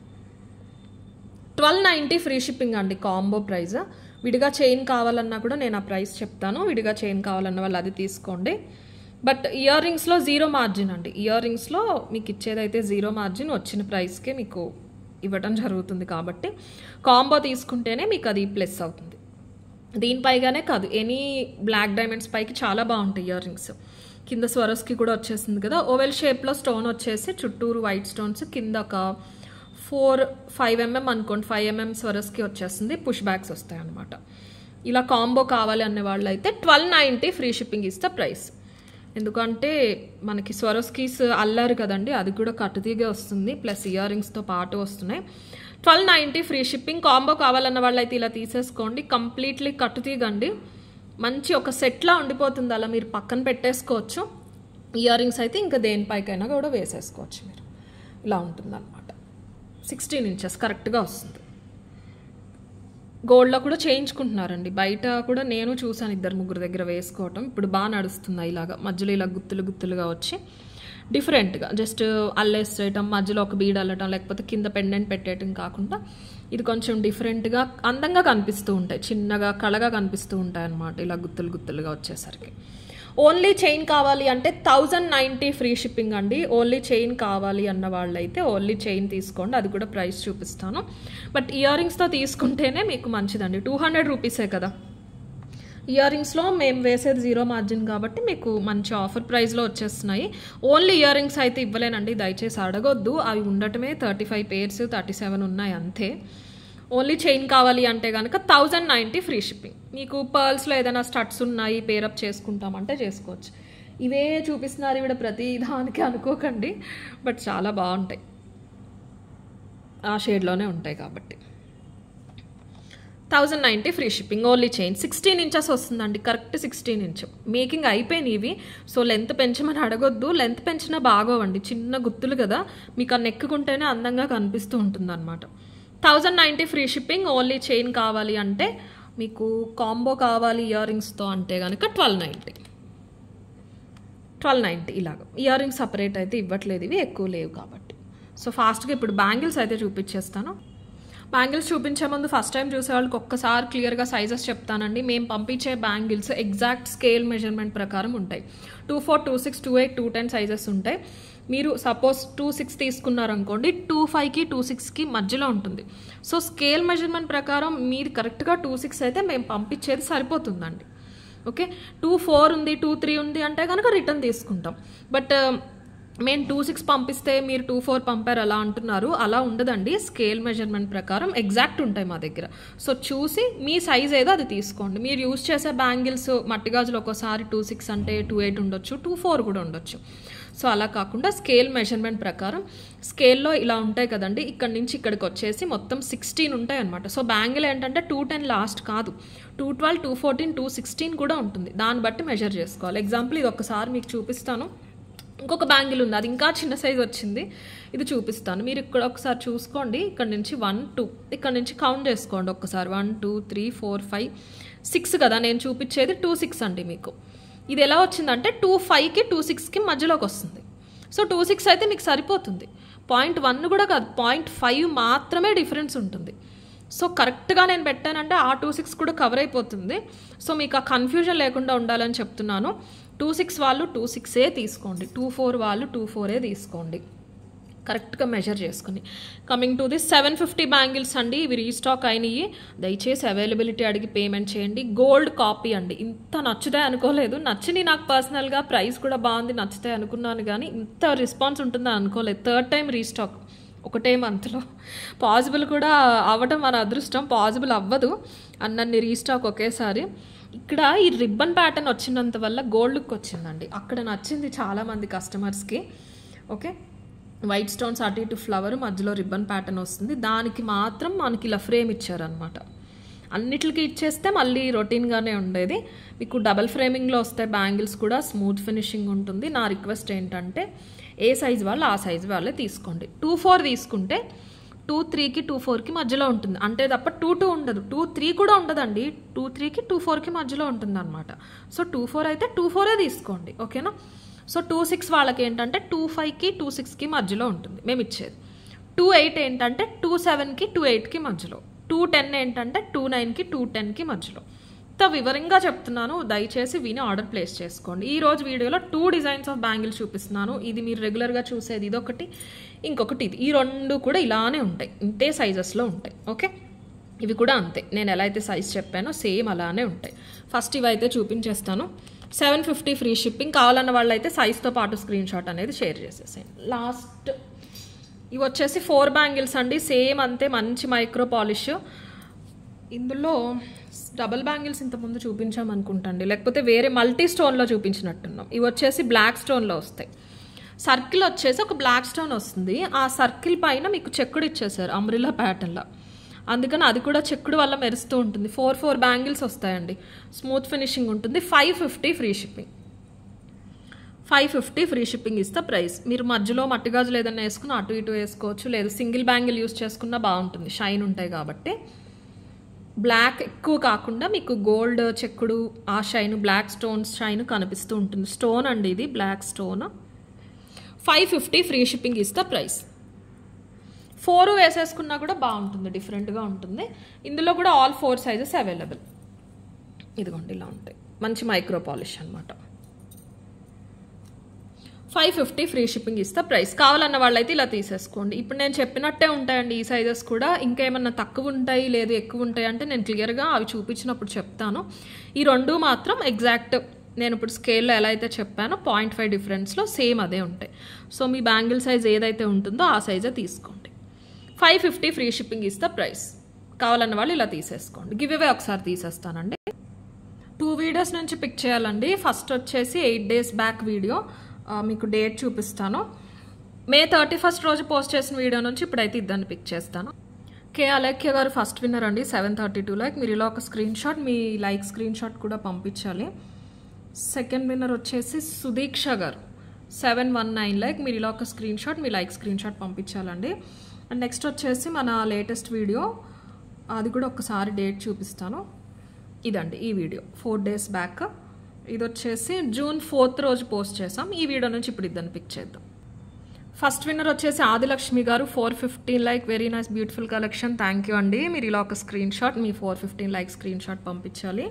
ట్వెల్వ్ నైంటీ ఫ్రీ షిప్పింగ్ అండి కాంబో ప్రైస్. విడిగా చైన్ కావాలన్నా కూడా నేను ఆ ప్రైస్ చెప్తాను. విడిగా చైన్ కావాలన్న వాళ్ళు అది తీసుకోండి. బట్ ఇయర్ రింగ్స్లో జీరో మార్జిన్ అండి. ఇయర్ రింగ్స్లో మీకు ఇచ్చేదైతే జీరో మార్జిన్, వచ్చిన ప్రైస్కే మీకు ఇవ్వటం జరుగుతుంది. కాబట్టి కాంబో తీసుకుంటేనే మీకు అది ప్లస్ అవుతుంది. దీనిపైగానే కాదు, ఎనీ బ్లాక్ డైమండ్స్ పైకి చాలా బాగుంటాయి ఇయర్ రింగ్స్. కింద స్వరస్కి కూడా వచ్చేసింది కదా, ఓవెల్ షేప్లో స్టోన్ వచ్చేసి చుట్టూరు వైట్ స్టోన్స్, కింద ఒక ఫోర్ ఫైవ్ ఎంఎం అనుకోండి, ఫైవ్ ఎంఎం స్వరస్కి వచ్చేస్తుంది. పుష్ బ్యాక్స్ వస్తాయి అనమాట. ఇలా కాంబో కావాలి అనే వాళ్ళు అయితే twelve ninety free shipping is the price. ఎందుకంటే మనకి స్వరస్కీస్ అల్లారు కదండి, అది కూడా కట్టుతీగే వస్తుంది, ప్లస్ ఇయర్ రింగ్స్తో పాటు వస్తున్నాయి. Twelve ninety free shipping. Combo కావాలన్న వాళ్ళు అయితే ఇలా తీసేసుకోండి. కంప్లీట్లీ కట్టుతీగండి, మంచి ఒక సెట్లా ఉండిపోతుంది. అలా మీరు పక్కన పెట్టేసుకోవచ్చు. ఇయర్ రింగ్స్ అయితే ఇంకా దేనిపైకైనా కూడా వేసేసుకోవచ్చు మీరు. ఇలా ఉంటుంది అనమాట. సిక్స్టీన్ ఇంచెస్ కరెక్ట్గా వస్తుంది. గోల్డ్లో కూడా చేయించుకుంటున్నారండి. బయట కూడా నేను చూసాను ఇద్దరు ముగ్గురు దగ్గర వేసుకోవటం. ఇప్పుడు బాగా నడుస్తున్నాయి. ఇలాగా మధ్యలో ఇలా గుత్తులు గుత్తులుగా వచ్చి డిఫరెంట్గా జస్ట్ అల్లేసేయటం, మధ్యలో ఒక బీడ్ అల్లటం, లేకపోతే కింద పెండెంట్ పెట్టేయటం కాకుండా ఇది కొంచెం డిఫరెంట్గా అందంగా కనిపిస్తూ ఉంటాయి. చిన్నగా కళగా కనిపిస్తూ ఉంటాయి అన్నమాట. ఇలా గుత్తులు గుత్తులుగా వచ్చేసరికి. ఓన్లీ చైన్ కావాలి అంటే థౌజండ్ నైంటీ ఫ్రీ షిప్పింగ్ అండి. ఓన్లీ చైన్ కావాలి అన్న వాళ్ళైతే ఓన్లీ చైన్ తీసుకోండి, అది కూడా ప్రైస్ చూపిస్తాను. బట్ ఇయర్ రింగ్స్తో తీసుకుంటేనే మీకు మంచిదండి. టూ హండ్రెడ్ రూపీసే కదా. ఇయర్ రింగ్స్లో మేము వేసేది జీరో మార్జిన్ కాబట్టి మీకు మంచి ఆఫర్ ప్రైస్లో వచ్చేస్తున్నాయి. ఓన్లీ ఇయర్ రింగ్స్ అయితే ఇవ్వలేనండి, దయచేసి అడగొద్దు. అవి ఉండటమే thirty five pairs, thirty seven ఉన్నాయి అంతే. ఓన్లీ చైన్ కావాలి అంటే కనుక థౌజండ్ నైంటీ ఫ్రీ షిప్పింగ్. మీకు పర్ల్స్లో ఏదైనా స్టడ్స్ ఉన్నాయి, పేరప్ చేసుకుంటామంటే చేసుకోవచ్చు. ఇవే చూపిస్తున్నారు ఇవిడ ప్రతి దానికి అనుకోకండి, బట్ చాలా బాగుంటాయి, ఆ షేడ్లోనే ఉంటాయి కాబట్టి. Thousand ninety free shipping only chain sixteen inches వస్తుందండి కరెక్ట్ సిక్స్టీన్ ఇంచ్ మేకింగ్ అయిపోయినాయి ఇవి సో లెంత్ పెంచమని అడగొద్దు లెంత్ పెంచినా బాగోవండి చిన్న గుత్తులు కదా మీకు ఆ నెక్కుకుంటేనే అందంగా కనిపిస్తూ ఉంటుంది అనమాట thousand ninety free shipping only chain కావాలి అంటే మీకు కాంబో కావాలి ఇయర్ రింగ్స్తో అంటే కనుక ట్వెల్వ్ నైంటీ ట్వెల్వ్ నైంటీ ఇలాగ ఇయర్ రింగ్స్ సపరేట్ అయితే ఇవ్వట్లేదు ఇవి ఎక్కువ లేవు కాబట్టి సో ఫాస్ట్గా ఇప్పుడు బ్యాంగిల్స్ అయితే చూపించేస్తాను బ్యాంగిల్స్ చూపించే ముందు ఫస్ట్ టైం చూసే వాళ్ళకి ఒక్కసారి క్లియర్గా సైజెస్ చెప్తానండి మేము పంపించే బ్యాంగిల్స్ ఎగ్జాక్ట్ స్కేల్ మెజర్మెంట్ ప్రకారం ఉంటాయి two four two six two eight two ten sizes ఉంటాయి మీరు సపోజ్ టూ సిక్స్ తీసుకున్నారనుకోండి టూ ఫైవ్కి టూ సిక్స్కి మధ్యలో ఉంటుంది సో స్కేల్ మెజర్మెంట్ ప్రకారం మీరు కరెక్ట్గా టూ సిక్స్ అయితే మేము పంపించేది సరిపోతుందండి ఓకే టూ ఫోర్ ఉంది టూ త్రీ ఉంది అంటే కనుక రిటర్న్ తీసుకుంటాం బట్ మేము టూ సిక్స్ పంపిస్తే మీరు టూ ఫోర్ పంపారు అలా అంటున్నారు అలా ఉండదండి స్కేల్ మెజర్మెంట్ ప్రకారం ఎగ్జాక్ట్ ఉంటాయి మా దగ్గర సో చూసి మీ సైజ్ ఏదో అది తీసుకోండి మీరు యూజ్ చేసే బ్యాంగిల్స్ మట్టి గాజులు ఒక్కోసారి టూ సిక్స్ అంటే టూ ఎయిట్ ఉండొచ్చు టూ ఫోర్ కూడా ఉండొచ్చు సో అలా కాకుండా స్కేల్ మెజర్మెంట్ ప్రకారం స్కేల్లో ఇలా ఉంటాయి కదండి ఇక్కడ నుంచి ఇక్కడికి వచ్చేసి మొత్తం సిక్స్టీన్ ఉంటాయి అనమాట సో బ్యాంగిల్ ఏంటంటే టూ టెన్ లాస్ట్ కాదు two twelve two fourteen two sixteen కూడా ఉంటుంది దాన్ని బట్టి మెజర్ చేసుకోవాలి ఎగ్జాంపుల్ ఇది ఒకసారి మీకు చూపిస్తాను ఇంకొక బ్యాంగిల్ ఉంది అది ఇంకా చిన్న సైజ్ వచ్చింది ఇది చూపిస్తాను మీరు ఇక్కడ ఒకసారి చూసుకోండి ఇక్కడ నుంచి వన్ టూ ఇక్కడ నుంచి కౌంట్ చేసుకోండి ఒక్కసారి one two three four five six కదా నేను చూపించేది టూ సిక్స్ అండి మీకు ఇది ఎలా వచ్చిందంటే టూ ఫైవ్కి టూ సిక్స్కి మధ్యలోకి వస్తుంది సో టూ సిక్స్ అయితే మీకు సరిపోతుంది పాయింట్ వన్ కూడా కాదు పాయింట్ ఫైవ్ మాత్రమే డిఫరెన్స్ ఉంటుంది సో కరెక్ట్గా నేను పెట్టానంటే ఆ టూ సిక్స్ కూడా కవర్ అయిపోతుంది సో మీకు ఆ కన్ఫ్యూజన్ లేకుండా ఉండాలని చెప్తున్నాను టూ సిక్స్ వాళ్ళు టూ సిక్సే తీసుకోండి టూ ఫోర్ వాళ్ళు టూ ఫోరే తీసుకోండి కరెక్ట్గా మెజర్ చేసుకుని coming to this seven fifty bangles అండి ఇవి రీస్టాక్ అయినాయి దయచేసి అవైలబిలిటీ అడిగి పేమెంట్ చేయండి గోల్డ్ కాపీ అండి ఇంత నచ్చుతాయి అనుకోలేదు నచ్చినాయి నాకు పర్సనల్గా ప్రైస్ కూడా బాగుంది నచ్చుతాయి అనుకున్నాను కానీ ఇంత రెస్పాన్స్ ఉంటుందని అనుకోలేదు థర్డ్ టైం రీస్టాక్ ఒకటే మంత్లో పాసిబుల్ కూడా అవ్వటం మన అదృష్టం పాసిబుల్ అవ్వదు అన్నన్ని రీస్టాక్ ఒకేసారి ఇక్కడ ఈ రిబ్బన్ ప్యాటర్న్ వచ్చినంత వల్ల గోల్డ్ లుక్ వచ్చిందండి అక్కడ నచ్చింది చాలామంది కస్టమర్స్కి ఓకే వైట్ స్టోన్స్ అటు ఇటు ఫ్లవర్ మధ్యలో రిబ్బన్ ప్యాటర్న్ వస్తుంది దానికి మాత్రం మనకి ఇలా ఫ్రేమ్ ఇచ్చారనమాట అన్నిటికి ఇచ్చేస్తే మళ్ళీ రొటీన్గానే ఉండేది మీకు డబల్ ఫ్రేమింగ్లో వస్తాయి బ్యాంగిల్స్ కూడా స్మూత్ ఫినిషింగ్ ఉంటుంది నా రిక్వెస్ట్ ఏంటంటే ఏ సైజ్ వాళ్ళు ఆ సైజ్ వాళ్ళే తీసుకోండి టూ ఫోర్ తీసుకుంటే టూ త్రీకి టూ ఫోర్కి మధ్యలో ఉంటుంది అంటే తప్ప టూ టూ ఉండదు టూ త్రీ కూడా ఉండదండి టూ త్రీకి టూ ఫోర్కి మధ్యలో ఉంటుంది అనమాట సో టూ ఫోర్ అయితే టూ ఫోరే తీసుకోండి ఓకేనా సో టూ సిక్స్ వాళ్ళకి ఏంటంటే టూ ఫైవ్కి టూ సిక్స్కి మధ్యలో ఉంటుంది మేము ఇచ్చేది టూ ఎయిట్ ఏంటంటే టూ సెవెన్కి టూ ఎయిట్కి మధ్యలో టూ టెన్ ఏంటంటే టూ నైన్కి టూ టెన్కి మధ్యలో ఇంత వివరంగా చెప్తున్నాను దయచేసి విని ఆర్డర్ ప్లేస్ చేసుకోండి ఈ రోజు వీడియోలో టూ డిజైన్స్ ఆఫ్ బ్యాంగిల్స్ చూపిస్తున్నాను ఇది మీరు రెగ్యులర్గా చూసేది ఇదొకటి ఇంకొకటి ఇది ఈ రెండు కూడా ఇలానే ఉంటాయి ఇంతే సైజెస్లో ఉంటాయి ఓకే ఇవి కూడా అంతే నేను ఎలా అయితే సైజ్ చెప్పానో సేమ్ అలానే ఉంటాయి ఫస్ట్ ఇవైతే చూపించేస్తాను సెవెన్ ఫిఫ్టీ ఫ్రీ షిప్పింగ్ కావాలన్న వాళ్ళైతే సైజ్తో పాటు స్క్రీన్ షాట్ అనేది షేర్ చేసేసాను లాస్ట్ ఇవి వచ్చేసి ఫోర్ బ్యాంగిల్స్ అండి సేమ్ అంతే మంచి మైక్రో పాలిష్ ఇందులో డబల్ బ్యాంగిల్స్ ఇంతకుముందు చూపించామనుకుంటండి లేకపోతే వేరే మల్టీ స్టోన్లో చూపించినట్టున్నాం ఇవి వచ్చేసి బ్లాక్ స్టోన్లో వస్తాయి సర్కిల్ వచ్చేసి ఒక బ్లాక్ స్టోన్ వస్తుంది ఆ సర్కిల్ పైన మీకు చెక్కుడు ఇచ్చేసారు అంబ్రిల్లా ప్యాటర్న్లో అందుకని అది కూడా చెక్కుడు వల్ల మెరుస్తూ ఉంటుంది ఫోర్ ఫోర్ బ్యాంగిల్స్ వస్తాయండి స్మూత్ ఫినిషింగ్ ఉంటుంది five fifty free shipping five fifty free shipping ఇస్తే ప్రైస్ మీరు మధ్యలో మట్టి గాజులు ఏదైనా వేసుకుని అటు ఇటు వేసుకోవచ్చు లేదు సింగిల్ బ్యాంగిల్ యూస్ చేసుకున్నా బాగుంటుంది షైన్ ఉంటాయి కాబట్టి బ్లాక్ ఎక్కువ కాకుండా మీకు గోల్డ్ చెక్కుడు ఆ షైన్ బ్లాక్ స్టోన్స్ షైన్ కనిపిస్తూ ఉంటుంది స్టోన్ అండి ఇది black stone five fifty free shipping ఇస్తే ప్రైస్ ఫోర్ వేసేసుకున్నా కూడా బాగుంటుంది డిఫరెంట్గా ఉంటుంది ఇందులో కూడా ఆల్ ఫోర్ సైజెస్ అవైలబుల్ ఇదిగోండి ఇలా ఉంటాయి మంచి మైక్రో పాలిష్ అనమాట ఫైవ్ ఫిఫ్టీ ఫ్రీ షిప్పింగ్ ఇస్తే ప్రైస్ కావాలన్న వాళ్ళైతే ఇలా తీసేసుకోండి ఇప్పుడు నేను చెప్పినట్టే ఉంటాయండి ఈ సైజెస్ కూడా ఇంకా ఏమన్నా తక్కువ ఉంటాయి లేదు ఎక్కువ ఉంటాయి అంటే నేను క్లియర్గా అవి చూపించినప్పుడు చెప్తాను ఈ రెండు మాత్రం ఎగ్జాక్ట్ నేను ఇప్పుడు స్కేల్లో ఎలా అయితే చెప్పానో పాయింట్ ఫైవ్ డిఫరెన్స్లో సేమ్ అదే ఉంటాయి సో మీ బ్యాంగిల్ సైజ్ ఏదైతే ఉంటుందో ఆ సైజే తీసుకోండి ఫైవ్ ఫిఫ్టీ ఫ్రీ షిప్పింగ్ ఇస్తే ప్రైస్ కావాలన్న వాళ్ళు ఇలా తీసేసుకోండి గివ్ అవే ఒకసారి తీసేస్తానండి టూ వీడియోస్ నుంచి పిక్ చేయాలండి ఫస్ట్ వచ్చేసి ఎయిట్ డేస్ బ్యాక్ వీడియో మీకు డేట్ చూపిస్తాను మే థర్టీ ఫస్ట్ రోజు పోస్ట్ చేసిన వీడియో నుంచి ఇప్పుడైతే ఇద్దరిని పిక్ చేస్తాను కే అలేఖ్య గారు ఫస్ట్ విన్నర్ అండి, సెవెన్ థర్టీ టూ లైక్. మీరు ఇలా ఒక స్క్రీన్ షాట్, మీ లైక్ స్క్రీన్ షాట్ కూడా పంపించాలి. సెకండ్ విన్నర్ వచ్చేసి సుదీక్ష గారు, సెవెన్ వన్ నైన్ లైక్. మీరు ఇలా ఒక స్క్రీన్ షాట్, మీ లైక్ స్క్రీన్ షాట్ పంపించాలండి. అండ్ నెక్స్ట్ వచ్చేసి మన లేటెస్ట్ వీడియో, అది కూడా ఒకసారి డేట్ చూపిస్తాను. ఇదండి ఈ వీడియో, ఫోర్ డేస్ బ్యాక్. ఇది వచ్చేసి జూన్ ఫోర్త్ రోజు పోస్ట్ చేసాం. ఈ వీడియో నుంచి ఇప్పుడు ఇద్దరిని పిక్ చేద్దాం. ఫస్ట్ విన్నర్ వచ్చేసి ఆదిలక్ష్మి గారు, four fifteen like. Very nice beautiful collection, thank you అండి. మీరు ఇలా ఒక స్క్రీన్ షాట్, మీ four fifteen like screen shot పంపించాలి.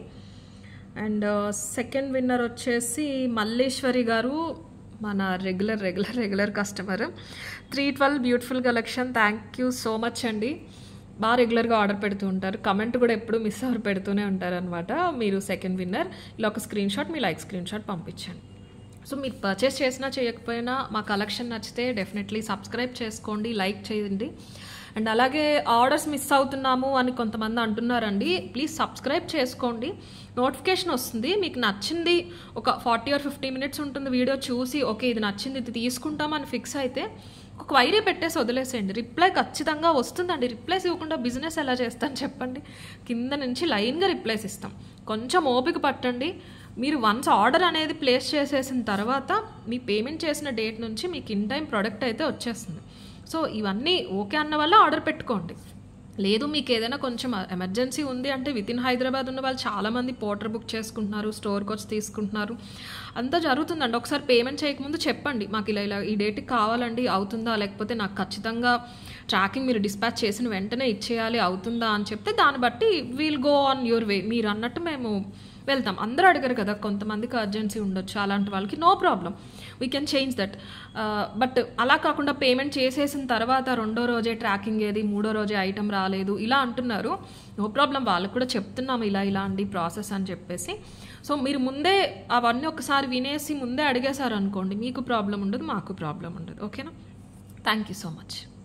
అండ్ సెకండ్ విన్నర్ వచ్చేసి మల్లేశ్వరి గారు, మన regular regular regular customer, three twelve beautiful collection, thank you so much అండి. బాగా రెగ్యులర్గా ఆర్డర్ పెడుతూ ఉంటారు, కమెంట్ కూడా ఎప్పుడు మిస్ అవ్వరు పెడుతూనే ఉంటారు అనమాట. మీరు సెకండ్ విన్నర్. ఇలా ఒక స్క్రీన్ షాట్, మీ లైక్ స్క్రీన్ షాట్ పంపించండి. సో మీరు పర్చేస్ చేసినా చేయకపోయినా మా కలెక్షన్ నచ్చితే డెఫినెట్లీ సబ్స్క్రైబ్ చేసుకోండి, లైక్ చేయండి. అండ్ అలాగే ఆర్డర్స్ మిస్ అవుతున్నాము అని కొంతమంది అంటున్నారండి, ప్లీజ్ సబ్స్క్రైబ్ చేసుకోండి, నోటిఫికేషన్ వస్తుంది. మీకు నచ్చింది ఒక ఫార్టీ ఆర్ ఫిఫ్టీ మినిట్స్ ఉంటుంది వీడియో చూసి, ఓకే ఇది నచ్చింది ఇది తీసుకుంటామని ఫిక్స్ అయితే ఒక క్వైరీ పెట్టేసి వదిలేసేయండి, రిప్లై ఖచ్చితంగా వస్తుందండి. రిప్లైస్ ఇవ్వకుండా బిజినెస్ ఎలా చేస్తాను చెప్పండి. కింద నుంచి లైన్గా రిప్లైస్ ఇస్తాం, కొంచెం ఓపిక పట్టండి. మీరు వన్స్ ఆర్డర్ అనేది ప్లేస్ చేసేసిన తర్వాత మీ పేమెంట్ చేసిన డేట్ నుంచి మీకు ఇన్ టైం ప్రోడక్ట్ అయితే వచ్చేస్తుంది. సో ఇవన్నీ ఓకే అన్న వల్ల ఆర్డర్ పెట్టుకోండి. లేదు మీకు ఏదైనా కొంచెం ఎమర్జెన్సీ ఉంది అంటే విత్ ఇన్ హైదరాబాద్ ఉన్న వాళ్ళు చాలామంది పోర్టర్ బుక్ చేసుకుంటున్నారు, స్టోర్కి వచ్చి తీసుకుంటున్నారు, అంతా జరుగుతుందండి. ఒకసారి పేమెంట్ చేయకముందు చెప్పండి, మాకు ఇలా ఇలా ఈ డేట్కి కావాలండి, అవుతుందా, లేకపోతే నాకు ఖచ్చితంగా ట్రాకింగ్ మీరు డిస్పాచ్ చేసిన వెంటనే ఇచ్చేయాలి, అవుతుందా అని చెప్తే దాన్ని బట్టి we'll go on your way. మీరు అన్నట్టు మేము వెళ్తాం. అందరూ అడిగారు కదా, కొంతమందికి అర్జెన్సీ ఉండొచ్చు, అలాంటి వాళ్ళకి no problem, we can change that. But అలా కాకుండా పేమెంట్ చేసేసిన తర్వాత రెండో రోజే ట్రాకింగ్ ఏది, మూడో రోజే ఐటమ్ రాలేదు ఇలా అంటున్నారు, నో ప్రాబ్లం, వాళ్ళకు కూడా చెప్తున్నాము ఇలా ఇలా అండి ప్రాసెస్ అని చెప్పేసి. సో మీరు ముందే అవన్నీ ఒకసారి వినేసి ముందే అడిగేశారు అనుకోండి, మీకు ప్రాబ్లం ఉండదు, మాకు ప్రాబ్లం ఉండదు. ఓకేనా? Thank you so much.